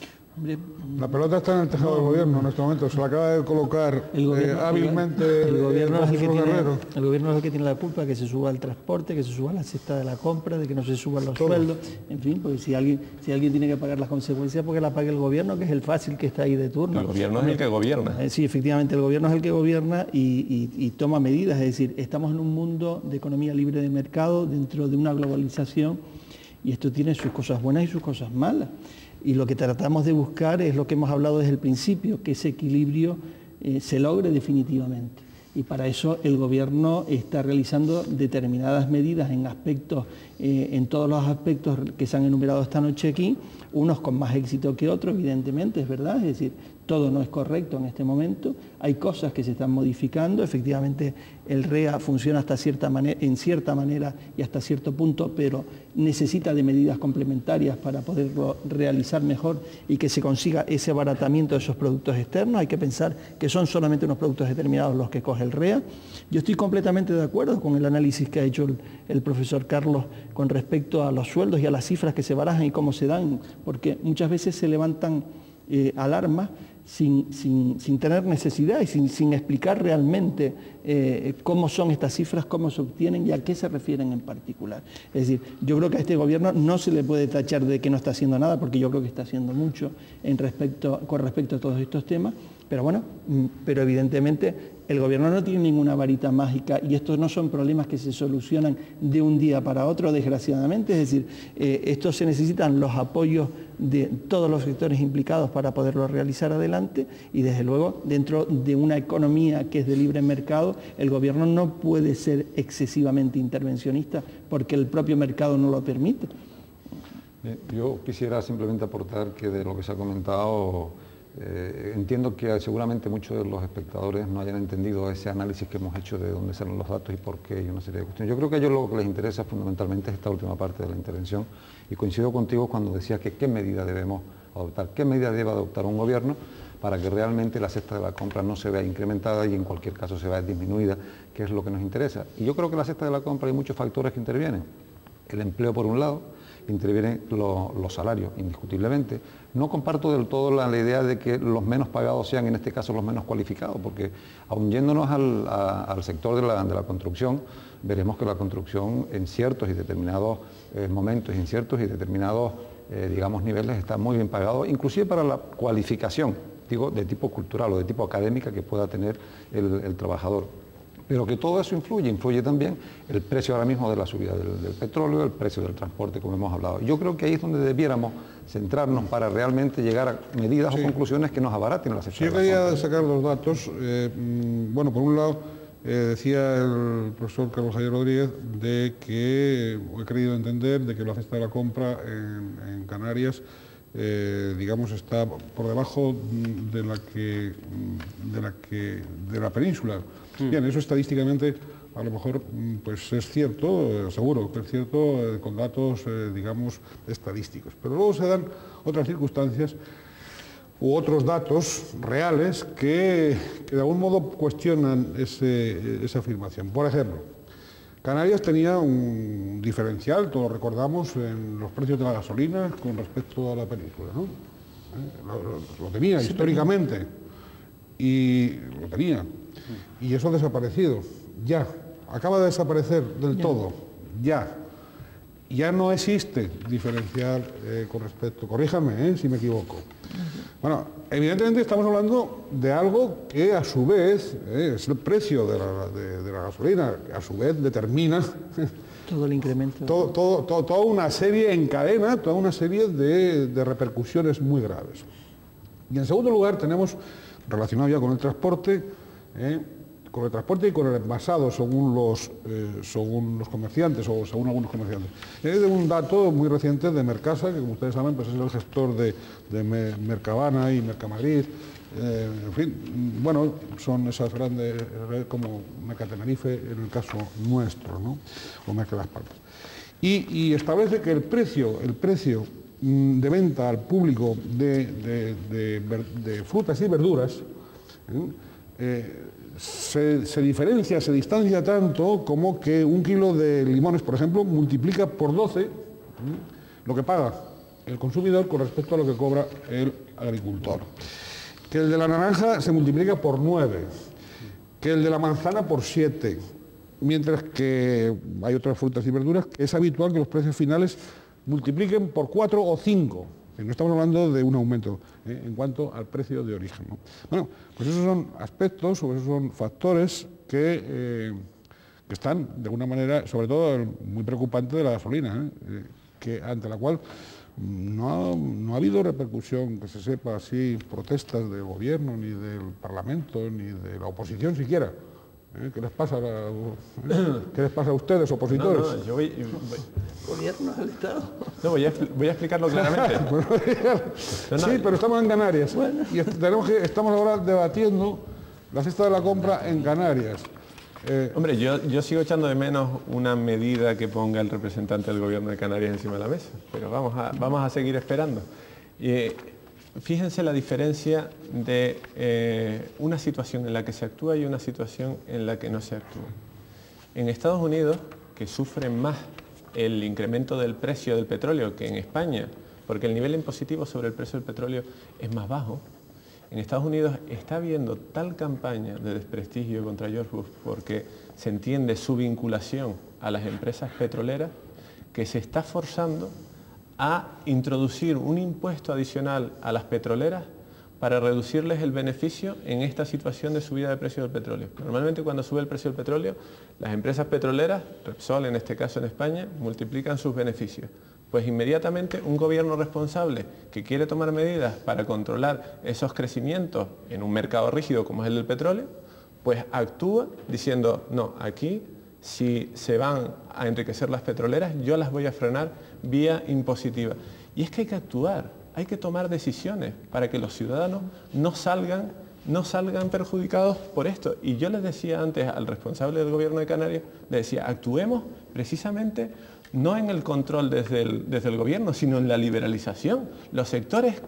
la pelota está en el tejado del Gobierno en este momento, se la acaba de colocar hábilmente el Gobierno es el que Guerrero. El Gobierno es el que tiene la culpa de que se suba el transporte, que se suba la cesta de la compra, de que no se suban los sueldos, en fin, porque si alguien tiene que pagar las consecuencias, porque la pague el Gobierno, que es el fácil que está ahí de turno. El Gobierno es el que gobierna. Sí, efectivamente, el Gobierno es el que gobierna y toma medidas, es decir, estamos en un mundo de economía libre de mercado dentro de una globalización, y esto tiene sus cosas buenas y sus cosas malas. Y lo que tratamos de buscar es lo que hemos hablado desde el principio, que ese equilibrio se logre definitivamente. Y para eso el Gobierno está realizando determinadas medidas en aspectos, en todos los aspectos que se han enumerado esta noche aquí, unos con más éxito que otros, evidentemente, es verdad, es decir, todo no es correcto en este momento, hay cosas que se están modificando, efectivamente el REA funciona en cierta manera y hasta cierto punto, pero necesita de medidas complementarias para poderlo realizar mejor y que se consiga ese abaratamiento de esos productos externos. Hay que pensar que son solamente unos productos determinados los que coge el REA. Yo estoy completamente de acuerdo con el análisis que ha hecho el profesor Carlos con respecto a los sueldos y a las cifras que se barajan y cómo se dan, porque muchas veces se levantan alarmas sin tener necesidad y sin explicar realmente cómo son estas cifras, cómo se obtienen y a qué se refieren en particular. Es decir, yo creo que a este Gobierno no se le puede tachar de que no está haciendo nada, porque yo creo que está haciendo mucho con respecto a todos estos temas, pero bueno, pero evidentemente el Gobierno no tiene ninguna varita mágica y estos no son problemas que se solucionan de un día para otro, desgraciadamente. Es decir, estos se necesitan los apoyos de todos los sectores implicados para poderlo realizar adelante y desde luego dentro de una economía que es de libre mercado, el Gobierno no puede ser excesivamente intervencionista porque el propio mercado no lo permite. Yo quisiera simplemente aportar que de lo que se ha comentado, entiendo que seguramente muchos de los espectadores no hayan entendido ese análisis que hemos hecho de dónde salen los datos y por qué y una serie de cuestiones. Yo creo que a ellos lo que les interesa fundamentalmente es esta última parte de la intervención y coincido contigo cuando decías que qué medida debemos adoptar, qué medida debe adoptar un Gobierno para que realmente la cesta de la compra no se vea incrementada y en cualquier caso se vea disminuida, que es lo que nos interesa. Y yo creo que en la cesta de la compra hay muchos factores que intervienen. El empleo por un lado, intervienen los salarios, indiscutiblemente. No comparto del todo la idea de que los menos pagados sean en este caso los menos cualificados, porque aun yéndonos al sector de la construcción, veremos que la construcción en ciertos y determinados momentos, en ciertos y determinados digamos niveles está muy bien pagado, inclusive para la cualificación, digo, de tipo cultural o de tipo académica que pueda tener el trabajador. Pero que todo eso influye también el precio ahora mismo de la subida del petróleo, el precio del transporte, como hemos hablado. Yo creo que ahí es donde debiéramos centrarnos para realmente llegar a medidas o conclusiones que nos abaraten la cesta. Sí, yo quería sacar los datos. Bueno, por un lado, decía el profesor Carlos Javier Rodríguez de que he querido entender de que la cesta de la compra en Canarias digamos, está por debajo de la península. Bien, eso estadísticamente a lo mejor pues es cierto, seguro que es cierto, con datos, digamos, estadísticos. Pero luego se dan otras circunstancias u otros datos reales que de algún modo cuestionan esa afirmación. Por ejemplo, Canarias tenía un diferencial, todos recordamos, en los precios de la gasolina con respecto a la península, ¿no? Lo tenía históricamente, y lo tenía, y eso ha desaparecido, ya, acaba de desaparecer del todo, ya no existe diferencial con respecto, corríjame si me equivoco. Bueno, evidentemente estamos hablando de algo que a su vez es el precio de la gasolina, que a su vez determina todo el incremento. Toda una serie en cadena, toda una serie de repercusiones muy graves. Y en segundo lugar tenemos, relacionado ya con el transporte y con el envasado, según los comerciantes o según algunos comerciantes. Es de un dato muy reciente de Mercasa, que como ustedes saben pues es el gestor de Mercavana y Mercamadrid, en fin, bueno, son esas grandes como Mercatenerife en el caso nuestro, ¿no? O Merca Las Palmas. Y establece que el precio de venta al público de frutas y verduras se diferencia, se distancia tanto como que un kilo de limones, por ejemplo, multiplica por 12 lo que paga el consumidor con respecto a lo que cobra el agricultor. Que el de la naranja se multiplica por 9, que el de la manzana por 7, mientras que hay otras frutas y verduras que es habitual que los precios finales multipliquen por 4 o 5. No estamos hablando de un aumento en cuanto al precio de origen, ¿no? Bueno, pues esos son aspectos o esos son factores que están de alguna manera, sobre todo muy preocupante de la gasolina, que ante la cual no ha habido repercusión, que se sepa así, protestas del gobierno, ni del Parlamento, ni de la oposición siquiera. ¿Qué les pasa a ustedes, opositores? Yo Gobierno del Estado. No, voy a explicarlo claramente. Sí, pero estamos en Canarias. Bueno. Y estamos ahora debatiendo la cesta de la compra en Canarias. Hombre, yo sigo echando de menos una medida que ponga el representante del gobierno de Canarias encima de la mesa, pero vamos a seguir esperando. Fíjense la diferencia de una situación en la que se actúa y una situación en la que no se actúa. En Estados Unidos, que sufren más el incremento del precio del petróleo que en España, porque el nivel impositivo sobre el precio del petróleo es más bajo, en Estados Unidos está habiendo tal campaña de desprestigio contra George Bush porque se entiende su vinculación a las empresas petroleras que se está forzando a introducir un impuesto adicional a las petroleras para reducirles el beneficio en esta situación de subida de precio del petróleo. Normalmente cuando sube el precio del petróleo, las empresas petroleras, Repsol en este caso en España, multiplican sus beneficios. Pues inmediatamente un gobierno responsable que quiere tomar medidas para controlar esos crecimientos en un mercado rígido como es el del petróleo, pues actúa diciendo, no, aquí si se van a enriquecer las petroleras, yo las voy a frenar vía impositiva. Y es que hay que actuar, hay que tomar decisiones para que los ciudadanos no salgan perjudicados por esto. Y yo les decía antes al responsable del gobierno de Canarias, le decía, actuemos precisamente no en el control desde el gobierno, sino en la liberalización. Los sectores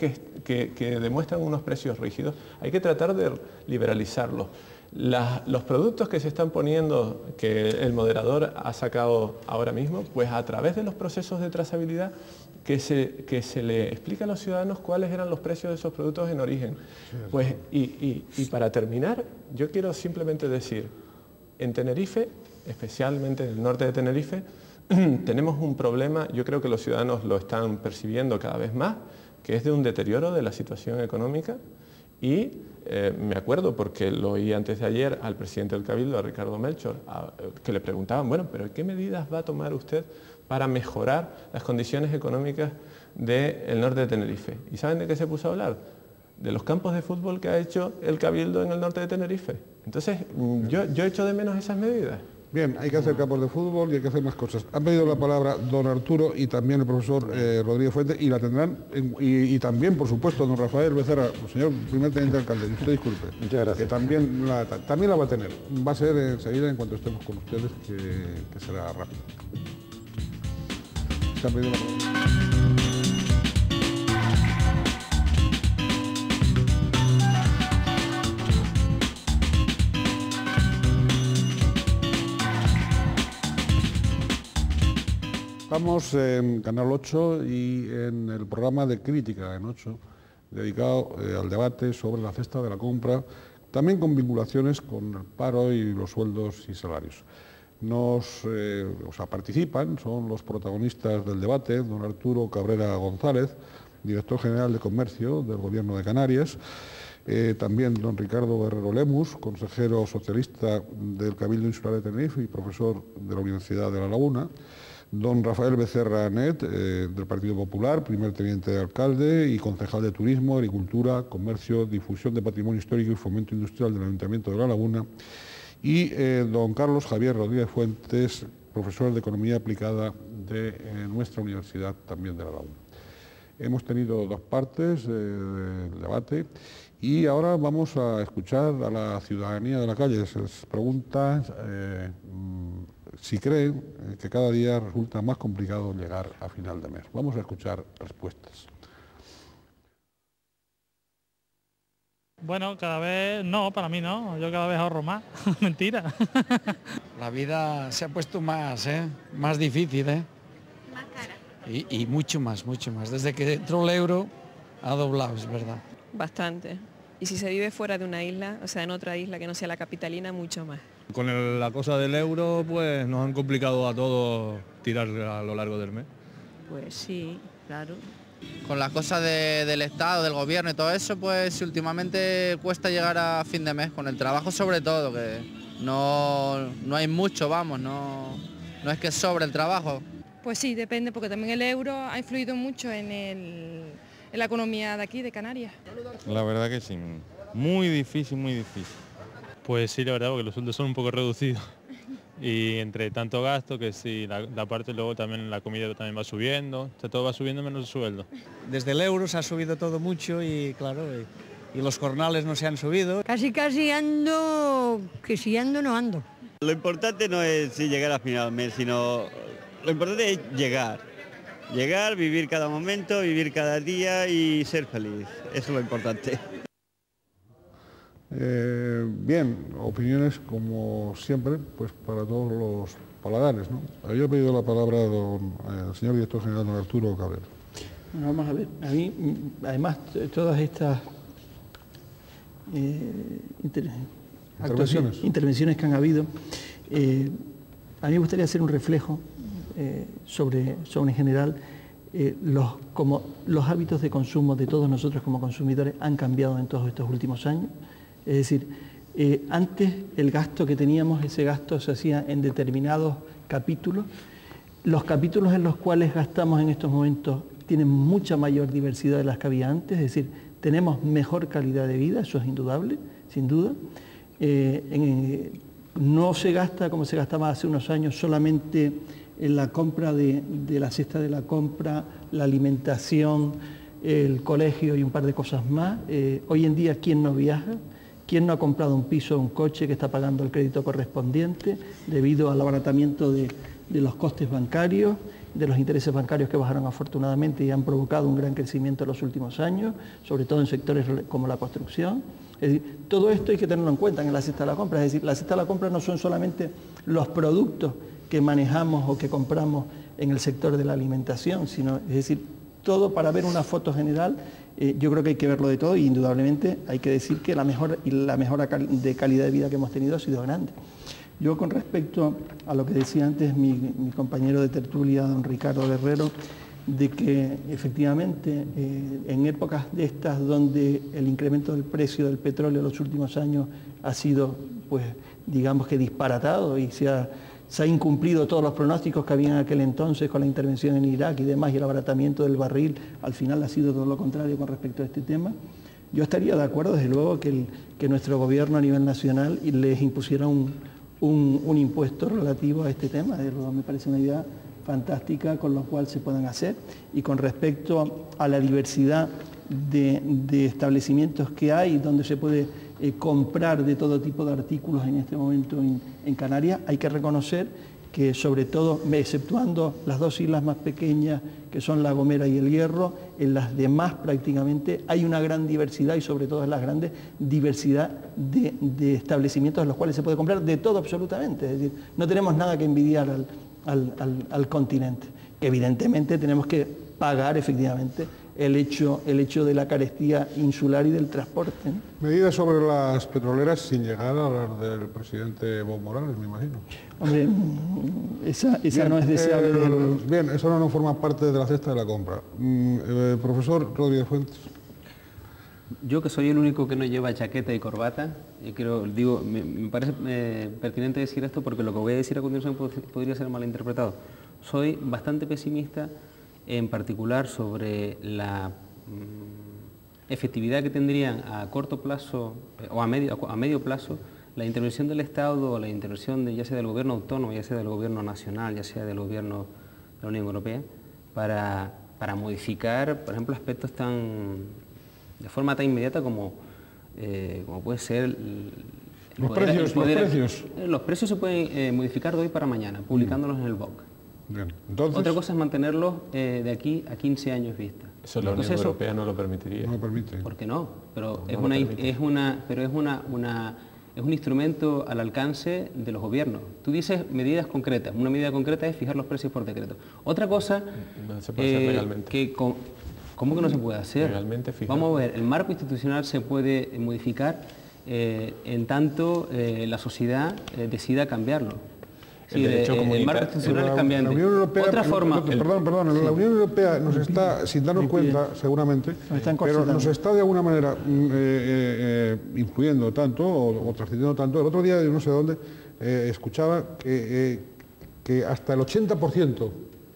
que demuestran unos precios rígidos, hay que tratar de liberalizarlos. Los productos que se están poniendo, que el moderador ha sacado ahora mismo, pues a través de los procesos de trazabilidad, que se le explica a los ciudadanos cuáles eran los precios de esos productos en origen. Pues, y para terminar, yo quiero simplemente decir, en Tenerife, especialmente en el norte de Tenerife, tenemos un problema, yo creo que los ciudadanos lo están percibiendo cada vez más, que es de un deterioro de la situación económica. Y me acuerdo, porque lo oí antes de ayer al presidente del Cabildo, a Ricardo Melchor, que le preguntaban, bueno, pero ¿qué medidas va a tomar usted para mejorar las condiciones económicas del norte de Tenerife? ¿Y saben de qué se puso a hablar? De los campos de fútbol que ha hecho el Cabildo en el norte de Tenerife. Entonces, yo echo de menos esas medidas. Bien, hay que hacer campos de fútbol y hay que hacer más cosas. Han pedido la palabra don Arturo y también el profesor Rodríguez Fuentes, y la tendrán, y también, por supuesto, don Rafael Becerra, señor primer teniente alcalde, usted disculpe. Muchas gracias. Que también la va a tener. Va a ser enseguida en cuanto estemos con ustedes, que será rápido. Se han pedido la palabra. Estamos en Canal 8 y en el programa de Crítica en 8, dedicado al debate sobre la cesta de la compra, también con vinculaciones con el paro y los sueldos y salarios. Participan, son los protagonistas del debate, don Arturo Cabrera González, director general de Comercio del Gobierno de Canarias, también don Ricardo Guerrero Lemus, consejero socialista del Cabildo Insular de Tenerife y profesor de la Universidad de La Laguna, don Rafael Becerra Net, del Partido Popular, primer teniente de alcalde y concejal de Turismo, Agricultura, Comercio, Difusión de Patrimonio Histórico y Fomento Industrial del Ayuntamiento de La Laguna, y don Carlos Javier Rodríguez Fuentes, profesor de Economía Aplicada de nuestra Universidad también de La Laguna. Hemos tenido dos partes del debate y ahora vamos a escuchar a la ciudadanía de la calle. Se les pregunta si creen que cada día resulta más complicado llegar a final de mes. Vamos a escuchar respuestas. Bueno, cada vez no, para mí no, yo cada vez ahorro más, mentira. La vida se ha puesto más difícil, Más cara. Y mucho más, desde que entró el euro ha doblado, es verdad. Bastante. Y si se vive fuera de una isla, o sea, en otra isla que no sea la capitalina, mucho más. Con la cosa del euro, pues nos han complicado a todos tirar a lo largo del mes. Pues sí, claro. Con las cosas del Estado, del gobierno y todo eso, pues últimamente cuesta llegar a fin de mes, con el trabajo sobre todo, que no hay mucho, vamos, no es que sobre el trabajo. Pues sí, depende, porque también el euro ha influido mucho en la economía de aquí, de Canarias. La verdad que sí, muy difícil, muy difícil. Pues sí, la verdad, porque los sueldos son un poco reducidos. Y entre tanto gasto, que sí, la parte luego también la comida también va subiendo, todo va subiendo menos el sueldo. Desde el euro se ha subido todo mucho y claro, y los jornales no se han subido. Casi ando, que si ando no ando. Lo importante no es si llegar a final del mes, sino lo importante es llegar, vivir cada momento, vivir cada día y ser feliz, eso es lo importante. Bien, opiniones como siempre, pues para todos los paladares, ¿no? Había pedido la palabra el señor director general, don Arturo Cabrera. Bueno, vamos a ver, a mí, además, todas estas intervenciones que han habido, a mí me gustaría hacer un reflejo sobre en general los hábitos de consumo de todos nosotros como consumidores han cambiado en todos estos últimos años. Es decir, antes el gasto que teníamos, ese gasto se hacía en determinados capítulos. Los capítulos en los cuales gastamos en estos momentos tienen mucha mayor diversidad de las que había antes, es decir, tenemos mejor calidad de vida, eso es indudable, sin duda. No se gasta como se gastaba hace unos años solamente en la compra de la cesta de la compra, la alimentación, el colegio y un par de cosas más. Hoy en día, ¿quién no viaja? ¿Quién no ha comprado un piso o un coche que está pagando el crédito correspondiente debido al abaratamiento de los costes bancarios, de los intereses bancarios que bajaron afortunadamente y han provocado un gran crecimiento en los últimos años, sobre todo en sectores como la construcción? Es decir, todo esto hay que tenerlo en cuenta en la cesta de la compra. Es decir, la cesta de la compra no son solamente los productos que manejamos o que compramos en el sector de la alimentación, sino, es decir, todo para ver una foto general. Yo creo que hay que verlo de todo y indudablemente hay que decir que la mejora de calidad de vida que hemos tenido ha sido grande. Yo con respecto a lo que decía antes mi compañero de tertulia, don Ricardo Guerrero, de que efectivamente en épocas de estas donde el incremento del precio del petróleo en los últimos años ha sido, pues digamos que disparatado y se ha incumplido todos los pronósticos que había en aquel entonces con la intervención en Irak y demás y el abaratamiento del barril, al final ha sido todo lo contrario con respecto a este tema. Yo estaría de acuerdo, desde luego, que nuestro gobierno a nivel nacional les impusiera un un impuesto relativo a este tema. Me parece una idea fantástica con lo cual se puedan hacer. Y con respecto a la diversidad de establecimientos que hay, donde se puede comprar de todo tipo de artículos en este momento en Canarias, hay que reconocer que sobre todo, exceptuando las dos islas más pequeñas, que son La Gomera y El Hierro, en las demás prácticamente hay una gran diversidad, y sobre todo en las grandes, diversidad de establecimientos en los cuales se puede comprar de todo absolutamente. Es decir, no tenemos nada que envidiar al continente. Evidentemente tenemos que pagar efectivamente el hecho de la carestía insular y del transporte, ¿no? Medidas sobre las petroleras sin llegar a hablar del presidente Evo Morales, me imagino. Hombre, esa bien, no es deseable. Bien, eso no forma parte de la cesta de la compra. Profesor Rodríguez Fuentes. Yo, que soy el único que no lleva chaqueta y corbata, me parece pertinente decir esto, porque lo que voy a decir a continuación podría ser malinterpretado. Soy bastante pesimista, en particular sobre la efectividad que tendrían a corto plazo o a medio plazo la intervención del Estado, o la intervención ya sea del gobierno autónomo, ya sea del gobierno nacional, ya sea del gobierno de la Unión Europea, para modificar, por ejemplo, aspectos de forma tan inmediata como puede ser los precios. Los precios se pueden modificar de hoy para mañana, publicándolos en el BOC. Bien. Entonces, otra cosa es mantenerlos de aquí a 15 años vista. Eso la Unión Europea no lo permitiría. No lo permite. ¿Por qué no? Pero es un instrumento al alcance de los gobiernos. Tú dices medidas concretas. Una medida concreta es fijar los precios por decreto. Otra cosa no se puede hacer legalmente. ¿Cómo que no se puede hacer? Legalmente fijar. Vamos a ver, el marco institucional se puede modificar en tanto la sociedad decida cambiarlo. Sí, el marco institucional es cambiante. Otra forma... Perdón, la Unión Europea nos está, sin darnos cuenta, seguramente, pero nos está de alguna manera influyendo tanto o transmitiendo tanto. El otro día, de no sé dónde, escuchaba que hasta el 80%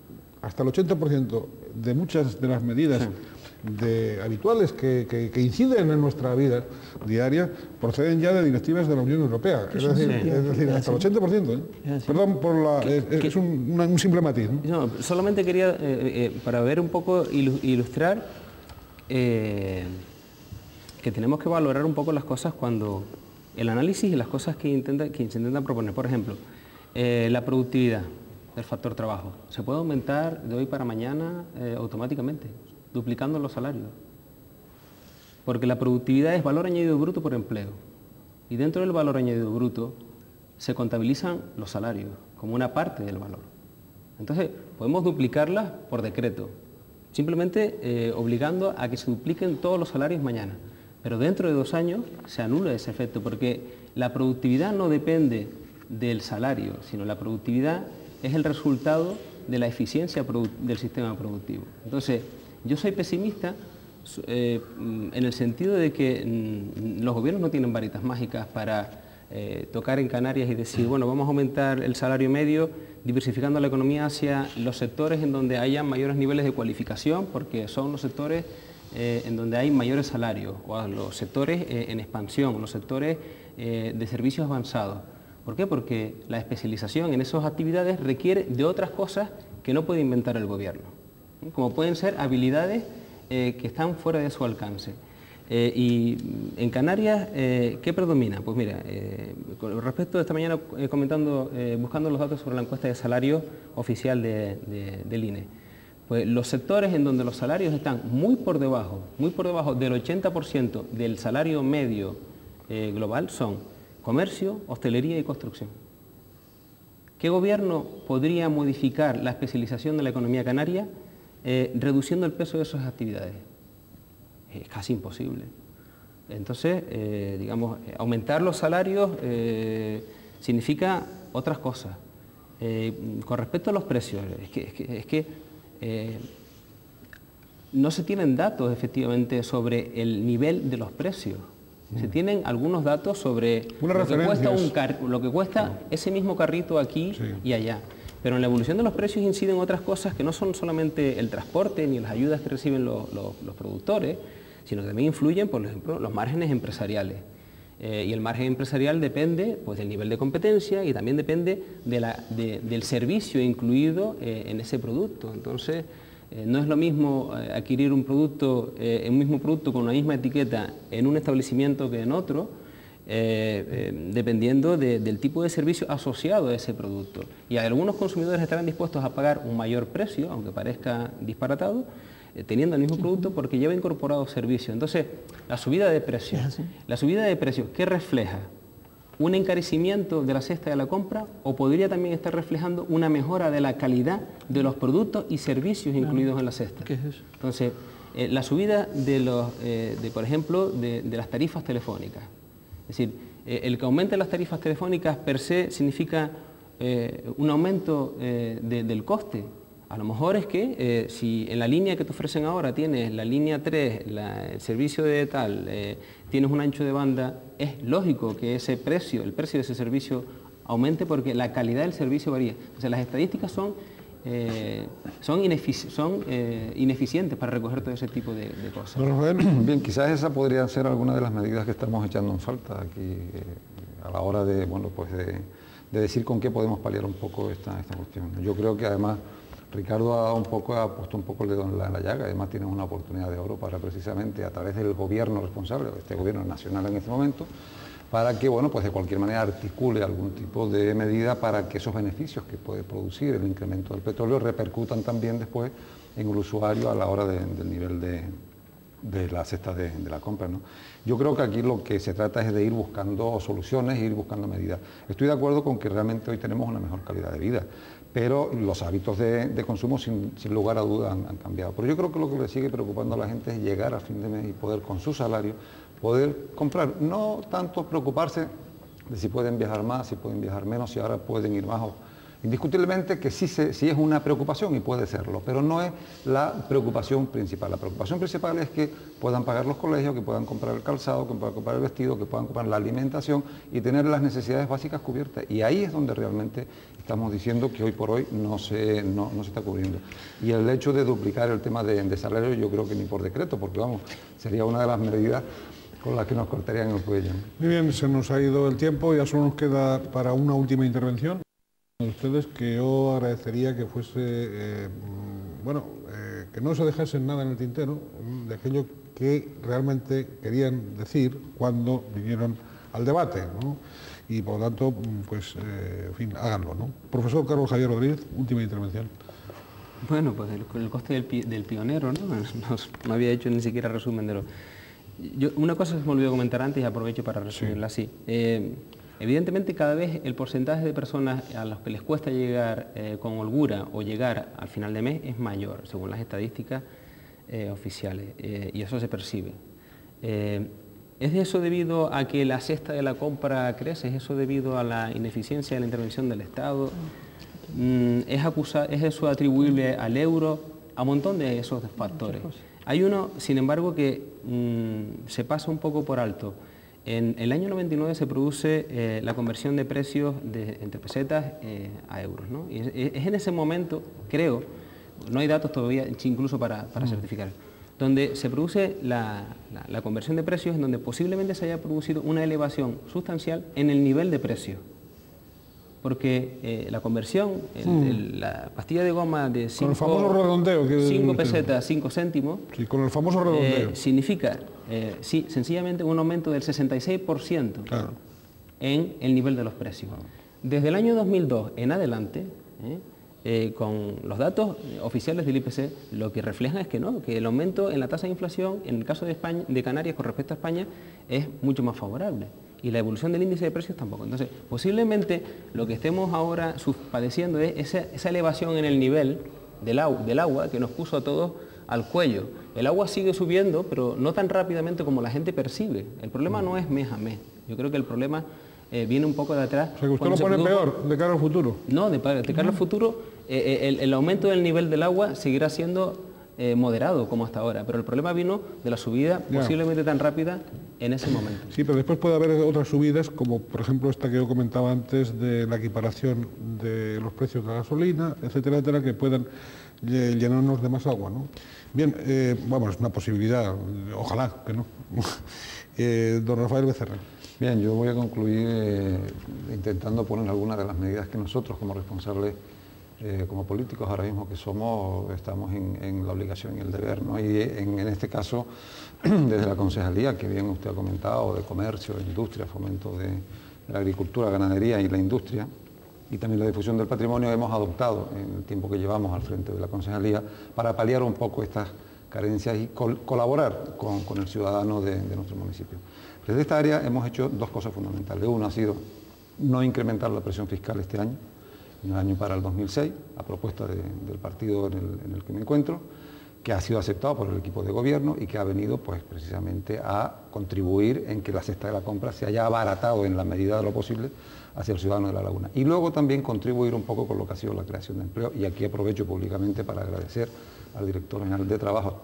de muchas de las medidas habituales que inciden en nuestra vida diaria proceden ya de directivas de la Unión Europea. Es decir, hasta el 80%. Perdón por es un simple matiz, ¿no? No, solamente quería, para ver un poco, ilustrar que tenemos que valorar un poco las cosas cuando el análisis y las cosas que se intentan proponer. Por ejemplo, la productividad del factor trabajo se puede aumentar de hoy para mañana automáticamente, duplicando los salarios. Porque la productividad es valor añadido bruto por empleo. Y dentro del valor añadido bruto se contabilizan los salarios como una parte del valor. Entonces, podemos duplicarlas por decreto, simplemente obligando a que se dupliquen todos los salarios mañana. Pero dentro de 2 años se anula ese efecto, porque la productividad no depende del salario, sino la productividad es el resultado de la eficiencia del sistema productivo. Entonces, yo soy pesimista en el sentido de que los gobiernos no tienen varitas mágicas para tocar en Canarias y decir, bueno, vamos a aumentar el salario medio diversificando la economía hacia los sectores en donde haya mayores niveles de cualificación, porque son los sectores en donde hay mayores salarios, o a los sectores en expansión, los sectores de servicios avanzados. ¿Por qué? Porque la especialización en esas actividades requiere de otras cosas que no puede inventar el gobierno, como pueden ser habilidades que están fuera de su alcance. Y en Canarias, ¿qué predomina? Pues mira, con respecto a esta mañana buscando los datos sobre la encuesta de salario oficial del INE, pues los sectores en donde los salarios están muy por debajo del 80% del salario medio global son comercio, hostelería y construcción. ¿Qué gobierno podría modificar la especialización de la economía canaria reduciendo el peso de esas actividades? Es casi imposible. Entonces, digamos, aumentar los salarios significa otras cosas. Con respecto a los precios, es que no se tienen datos efectivamente sobre el nivel de los precios. Se tienen algunos datos sobre lo que cuesta ese mismo carrito aquí y allá. Pero en la evolución de los precios inciden otras cosas que no son solamente el transporte ni las ayudas que reciben los productores, sino que también influyen, por ejemplo, los márgenes empresariales. Y el margen empresarial depende pues, del nivel de competencia y también depende del servicio incluido en ese producto. Entonces, no es lo mismo adquirir un mismo producto con la misma etiqueta en un establecimiento que en otro, dependiendo del tipo de servicio asociado a ese producto. Y algunos consumidores estarán dispuestos a pagar un mayor precio, aunque parezca disparatado, teniendo el mismo producto porque lleva incorporado servicio. Entonces, la subida de precios, ¿qué refleja? ¿Un encarecimiento de la cesta de la compra o podría también estar reflejando una mejora de la calidad de los productos y servicios incluidos en la cesta? ¿Qué es eso? Entonces, la subida por ejemplo, de las tarifas telefónicas. Es decir, el que aumente las tarifas telefónicas per se significa un aumento del coste. A lo mejor es que si en la línea que te ofrecen ahora tienes la línea 3, el servicio de tal, tienes un ancho de banda, es lógico que el precio de ese servicio aumente porque la calidad del servicio varía. O sea, las estadísticas son ineficientes para recoger todo ese tipo de cosas. Bien, quizás esa podría ser alguna de las medidas que estamos echando en falta aquí a la hora de, bueno, pues de decir con qué podemos paliar un poco esta cuestión. Yo creo que además Ricardo ha puesto un poco el dedo en la llaga, además tiene una oportunidad de oro para precisamente a través del gobierno responsable, este gobierno nacional en este momento, para que, bueno, pues de cualquier manera articule algún tipo de medida para que esos beneficios que puede producir el incremento del petróleo repercutan también después en el usuario a la hora del nivel de la cesta de la compra, ¿no? Yo creo que aquí lo que se trata es de ir buscando soluciones, ir buscando medidas. Estoy de acuerdo con que realmente hoy tenemos una mejor calidad de vida, pero los hábitos de consumo sin lugar a dudas han cambiado. Pero yo creo que lo que le sigue preocupando a la gente es llegar a fin de mes y poder con su salario poder comprar, no tanto preocuparse de si pueden viajar más, si pueden viajar menos, si ahora pueden ir más. Indiscutiblemente que sí es una preocupación y puede serlo, pero no es la preocupación principal. La preocupación principal es que puedan pagar los colegios, que puedan comprar el calzado, que puedan comprar el vestido, que puedan comprar la alimentación y tener las necesidades básicas cubiertas. Y ahí es donde realmente estamos diciendo que hoy por hoy no se está cubriendo. Y el hecho de duplicar el tema de salario yo creo que ni por decreto, porque vamos, sería una de las medidas con las que nos cortarían el cuello. Muy bien, se nos ha ido el tiempo, ya solo nos queda para una última intervención. A ustedes que yo agradecería que fuese, que no se dejase nada en el tintero de aquello que realmente querían decir cuando vinieron al debate, ¿no? Y por lo tanto, pues, en fin, háganlo, ¿no? Profesor Carlos Javier Rodríguez, última intervención. Bueno, pues el coste del pionero, ¿no? No había hecho ni siquiera resumen de lo... Una cosa se me olvidó comentar antes y aprovecho para resumirla así. Evidentemente cada vez el porcentaje de personas a las que les cuesta llegar con holgura o llegar al final de mes es mayor, según las estadísticas oficiales, y eso se percibe. ¿Es eso debido a que la cesta de la compra crece? ¿Es eso debido a la ineficiencia de la intervención del Estado? ¿Es eso atribuible al euro? A un montón de esos factores. Hay uno, sin embargo, que se pasa un poco por alto. En el año 99 se produce la conversión de precios entre pesetas a euros, ¿no? Y es en ese momento, creo, no hay datos todavía incluso para certificar, donde se produce la conversión de precios, en donde posiblemente se haya producido una elevación sustancial en el nivel de precio. Porque la conversión, la pastilla de goma de 5 pesetas, 5 céntimos, sí, con el famoso redondeo, significa, sí, sencillamente un aumento del 66% claro, en el nivel de los precios. Desde el año 2002 en adelante, con los datos oficiales del IPC, lo que reflejan es que no, que el aumento en la tasa de inflación, en el caso de España, de Canarias con respecto a España, es mucho más favorable. Y la evolución del índice de precios tampoco. Entonces, posiblemente lo que estemos ahora padeciendo es esa elevación en el nivel del agua que nos puso a todos al cuello. El agua sigue subiendo, pero no tan rápidamente como la gente percibe. El problema no es mes a mes. Yo creo que el problema viene un poco de atrás. O sea, que usted lo pone peor, de cara al futuro. No, de cara al futuro, el aumento del nivel del agua seguirá siendo moderado como hasta ahora, pero el problema vino de la subida posiblemente tan rápida en ese momento. Sí, pero después puede haber otras subidas, como por ejemplo esta que yo comentaba antes de la equiparación de los precios de la gasolina, etcétera, etcétera, que puedan llenarnos de más agua, ¿no? Bien, vamos, es una posibilidad, ojalá que no. Don Rafael Becerra. Bien, yo voy a concluir intentando poner algunas de las medidas que nosotros como responsables, como políticos ahora mismo que somos, estamos en la obligación y el deber, ¿no? Y en este caso, desde la concejalía, que bien usted ha comentado, de comercio, de industria, fomento de la agricultura, ganadería y la industria, y también la difusión del patrimonio, hemos adoptado en el tiempo que llevamos al frente de la concejalía para paliar un poco estas carencias y colaborar con el ciudadano de nuestro municipio. Desde esta área hemos hecho dos cosas fundamentales. Uno ha sido no incrementar la presión fiscal este año, en el año para el 2006, a propuesta del partido en el que me encuentro, que ha sido aceptado por el equipo de gobierno y que ha venido pues precisamente a contribuir en que la cesta de la compra se haya abaratado en la medida de lo posible hacia el ciudadano de La Laguna. Y luego también contribuir un poco con lo que ha sido la creación de empleo, y aquí aprovecho públicamente para agradecer al director general de Trabajo,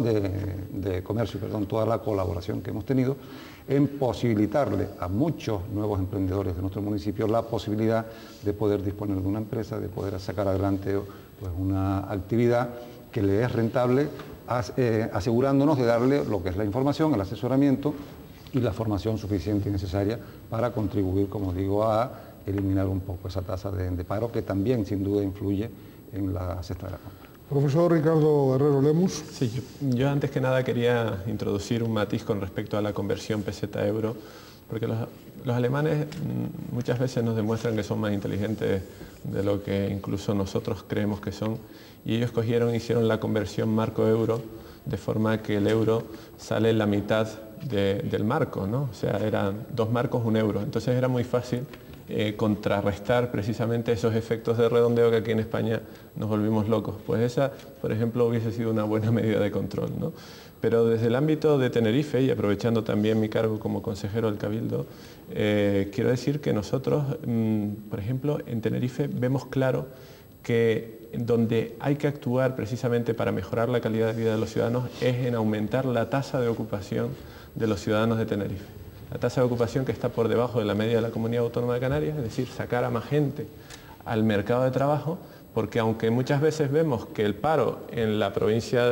de Comercio, toda la colaboración que hemos tenido en posibilitarle a muchos nuevos emprendedores de nuestro municipio la posibilidad de poder disponer de una empresa, de poder sacar adelante pues, una actividad que le es rentable, asegurándonos de darle lo que es la información, el asesoramiento y la formación suficiente y necesaria para contribuir, como digo, a eliminar un poco esa tasa de paro que también sin duda influye en la cesta de la compra. Profesor Ricardo Herrero Lemus. Sí, yo antes que nada quería introducir un matiz con respecto a la conversión peseta-euro, porque los alemanes muchas veces nos demuestran que son más inteligentes de lo que incluso nosotros creemos que son, y ellos hicieron la conversión marco-euro, de forma que el euro sale la mitad del marco, ¿no? O sea, eran 2 marcos, 1 euro. Entonces era muy fácil contrarrestar precisamente esos efectos de redondeo que aquí en España nos volvimos locos. Pues esa, por ejemplo, hubiese sido una buena medida de control, ¿no? Pero desde el ámbito de Tenerife, y aprovechando también mi cargo como consejero del Cabildo, quiero decir que nosotros, por ejemplo, en Tenerife vemos claro que donde hay que actuar precisamente para mejorar la calidad de vida de los ciudadanos es en aumentar la tasa de ocupación de los ciudadanos de Tenerife. La tasa de ocupación que está por debajo de la media de la Comunidad Autónoma de Canarias, es decir, sacar a más gente al mercado de trabajo, porque aunque muchas veces vemos que el paro en la provincia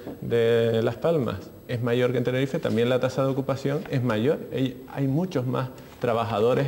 de Las Palmas es mayor que en Tenerife, también la tasa de ocupación es mayor. Hay muchos más trabajadores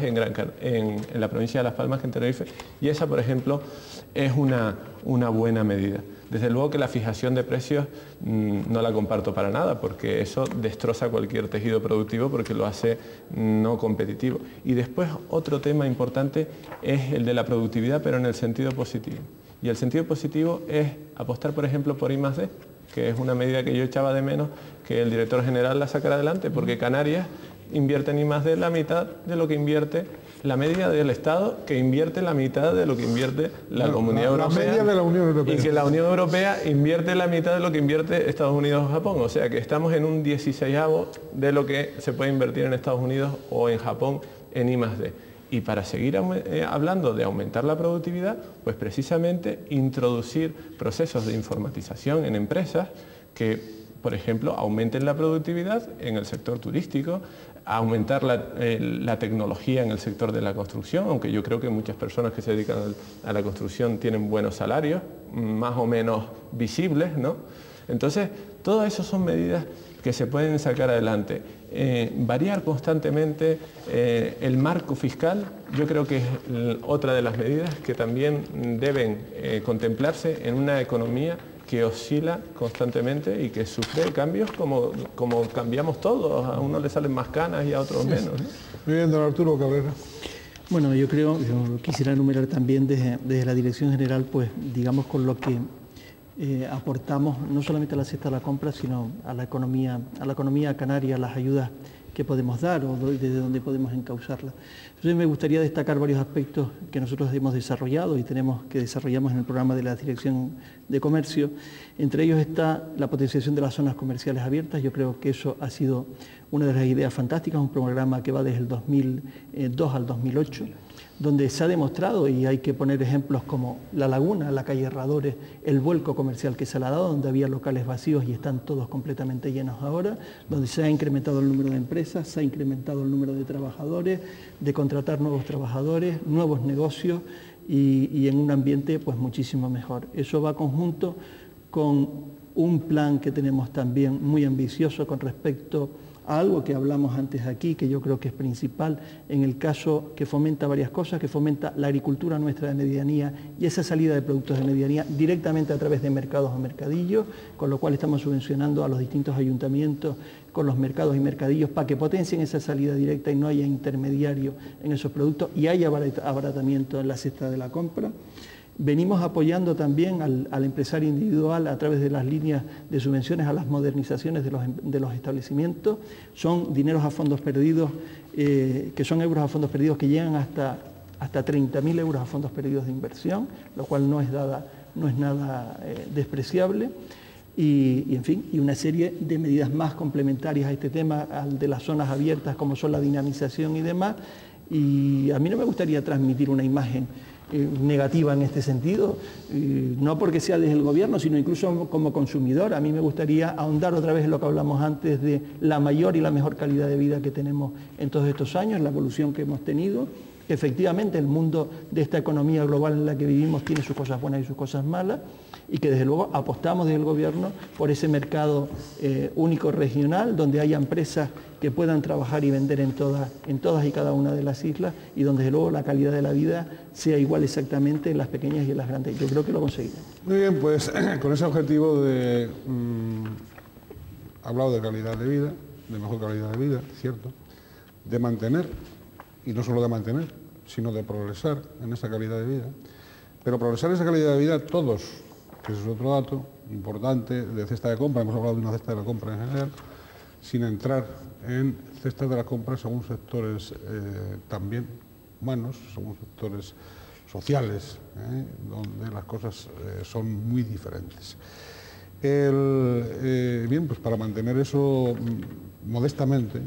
en la provincia de Las Palmas que en Tenerife, y esa, por ejemplo, es una buena medida. Desde luego que la fijación de precios no la comparto para nada, porque eso destroza cualquier tejido productivo porque lo hace no competitivo. Y después otro tema importante es el de la productividad, pero en el sentido positivo. Y el sentido positivo es apostar, por ejemplo, por I+D, que es una medida que yo echaba de menos que el director general la sacara adelante, porque Canarias invierte en I+D la mitad de lo que invierte la media del Estado, que invierte la mitad de lo que invierte la Comunidad Europea. La media de la Unión Europea. Y que la Unión Europea invierte la mitad de lo que invierte Estados Unidos o Japón. O sea que estamos en un 16avo de lo que se puede invertir en Estados Unidos o en Japón en I+D. Y para seguir hablando de aumentar la productividad, pues precisamente introducir procesos de informatización en empresas que, por ejemplo, aumenten la productividad en el sector turístico, aumentar la tecnología en el sector de la construcción, aunque yo creo que muchas personas que se dedican a la construcción tienen buenos salarios, más o menos visibles, ¿no? Entonces, todas esas son medidas que se pueden sacar adelante. Variar constantemente el marco fiscal, yo creo que es otra de las medidas que también deben contemplarse en una economía que oscila constantemente y que sufre cambios como cambiamos todos. A uno le salen más canas y a otros menos, ¿no? Muy bien, don Arturo Cabrera. Bueno, yo quisiera enumerar también desde la Dirección General, pues digamos con lo que aportamos no solamente a la cesta de la compra, sino a la economía canaria, las ayudas que podemos dar o desde dónde podemos encauzarlas. Entonces me gustaría destacar varios aspectos que nosotros hemos desarrollado y que desarrollamos en el programa de la Dirección de Comercio. Entre ellos está la potenciación de las zonas comerciales abiertas. Yo creo que eso ha sido una de las ideas fantásticas, un programa que va desde el 2002 al 2008, donde se ha demostrado, y hay que poner ejemplos como La Laguna, la calle Herradores, el vuelco comercial que se le ha dado, donde había locales vacíos y están todos completamente llenos ahora, donde se ha incrementado el número de empresas, se ha incrementado el número de trabajadores, de contratar nuevos trabajadores, nuevos negocios y en un ambiente pues muchísimo mejor. Eso va conjunto con un plan que tenemos también muy ambicioso con respecto a algo que hablamos antes aquí, que yo creo que es principal en el caso que fomenta varias cosas, que fomenta la agricultura nuestra de medianía y esa salida de productos de medianía directamente a través de mercados o mercadillos, con lo cual estamos subvencionando a los distintos ayuntamientos con los mercados y mercadillos para que potencien esa salida directa y no haya intermediario en esos productos y haya abaratamiento en la cesta de la compra. Venimos apoyando también al empresario individual a través de las líneas de subvenciones a las modernizaciones de los establecimientos. Son dineros a fondos perdidos, que son euros a fondos perdidos que llegan hasta 30.000 euros a fondos perdidos de inversión, lo cual no es nada despreciable. Y en fin, y una serie de medidas más complementarias a este tema, al de las zonas abiertas como son la dinamización y demás. Y a mí no me gustaría transmitir una imagen negativa en este sentido, no porque sea desde el gobierno, sino incluso como consumidor. A mí me gustaría ahondar otra vez en lo que hablamos antes de la mayor y la mejor calidad de vida que tenemos en todos estos años, la evolución que hemos tenido. Efectivamente, el mundo de esta economía global en la que vivimos tiene sus cosas buenas y sus cosas malas, y que desde luego apostamos desde el gobierno por ese mercado único regional, donde haya empresas que puedan trabajar y vender en todas y cada una de las islas, y donde desde luego la calidad de la vida sea igual exactamente en las pequeñas y en las grandes. Yo creo que lo conseguiremos. Muy bien, pues con ese objetivo de hablado de calidad de vida, de mejor calidad de vida, cierto, de mantener, y no solo de mantener, sino de progresar en esa calidad de vida. Pero progresar en esa calidad de vida todos, que ese es otro dato importante de cesta de compra, hemos hablado de una cesta de la compra en general, sin entrar en cestas de la compra según sectores también humanos, según sectores sociales, donde las cosas son muy diferentes. Bien, pues para mantener eso modestamente,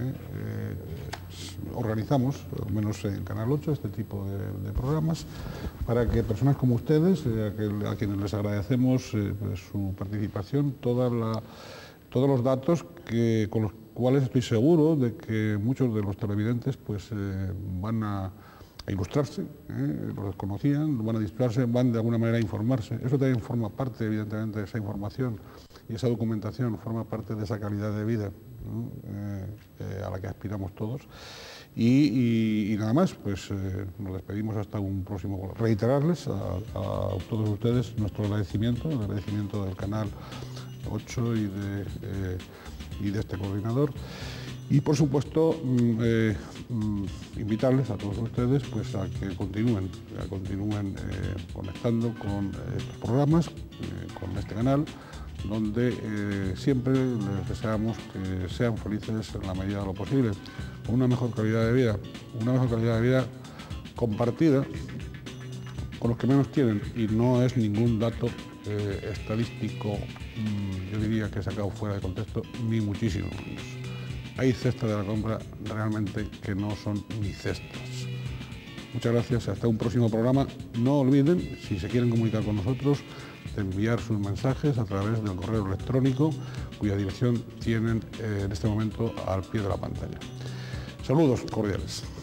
organizamos, al menos en Canal 8, este tipo de programas para que personas como ustedes, a quienes les agradecemos pues su participación, todos los datos con los cuales estoy seguro de que muchos de los televidentes pues van a ilustrarse, los desconocían, van a distraerse, van de alguna manera a informarse. Eso también forma parte, evidentemente, de esa información y esa documentación, forma parte de esa calidad de vida, ¿no? A la que aspiramos todos. Y nada más, pues nos despedimos hasta un próximo. Reiterarles a todos ustedes nuestro agradecimiento, el agradecimiento del Canal 8 y de este coordinador. Y por supuesto, invitarles a todos ustedes pues, a que continúen conectando con estos programas, con este canal, donde siempre les deseamos que sean felices en la medida de lo posible, con una mejor calidad de vida compartida con los que menos tienen, y no es ningún dato estadístico, yo diría que sacado fuera de contexto, ni muchísimo menos. Hay cestas de la compra realmente que no son ni cestas. Muchas gracias, hasta un próximo programa. No olviden, si se quieren comunicar con nosotros, de enviar sus mensajes a través del correo electrónico, cuya dirección tienen en este momento al pie de la pantalla. Saludos cordiales.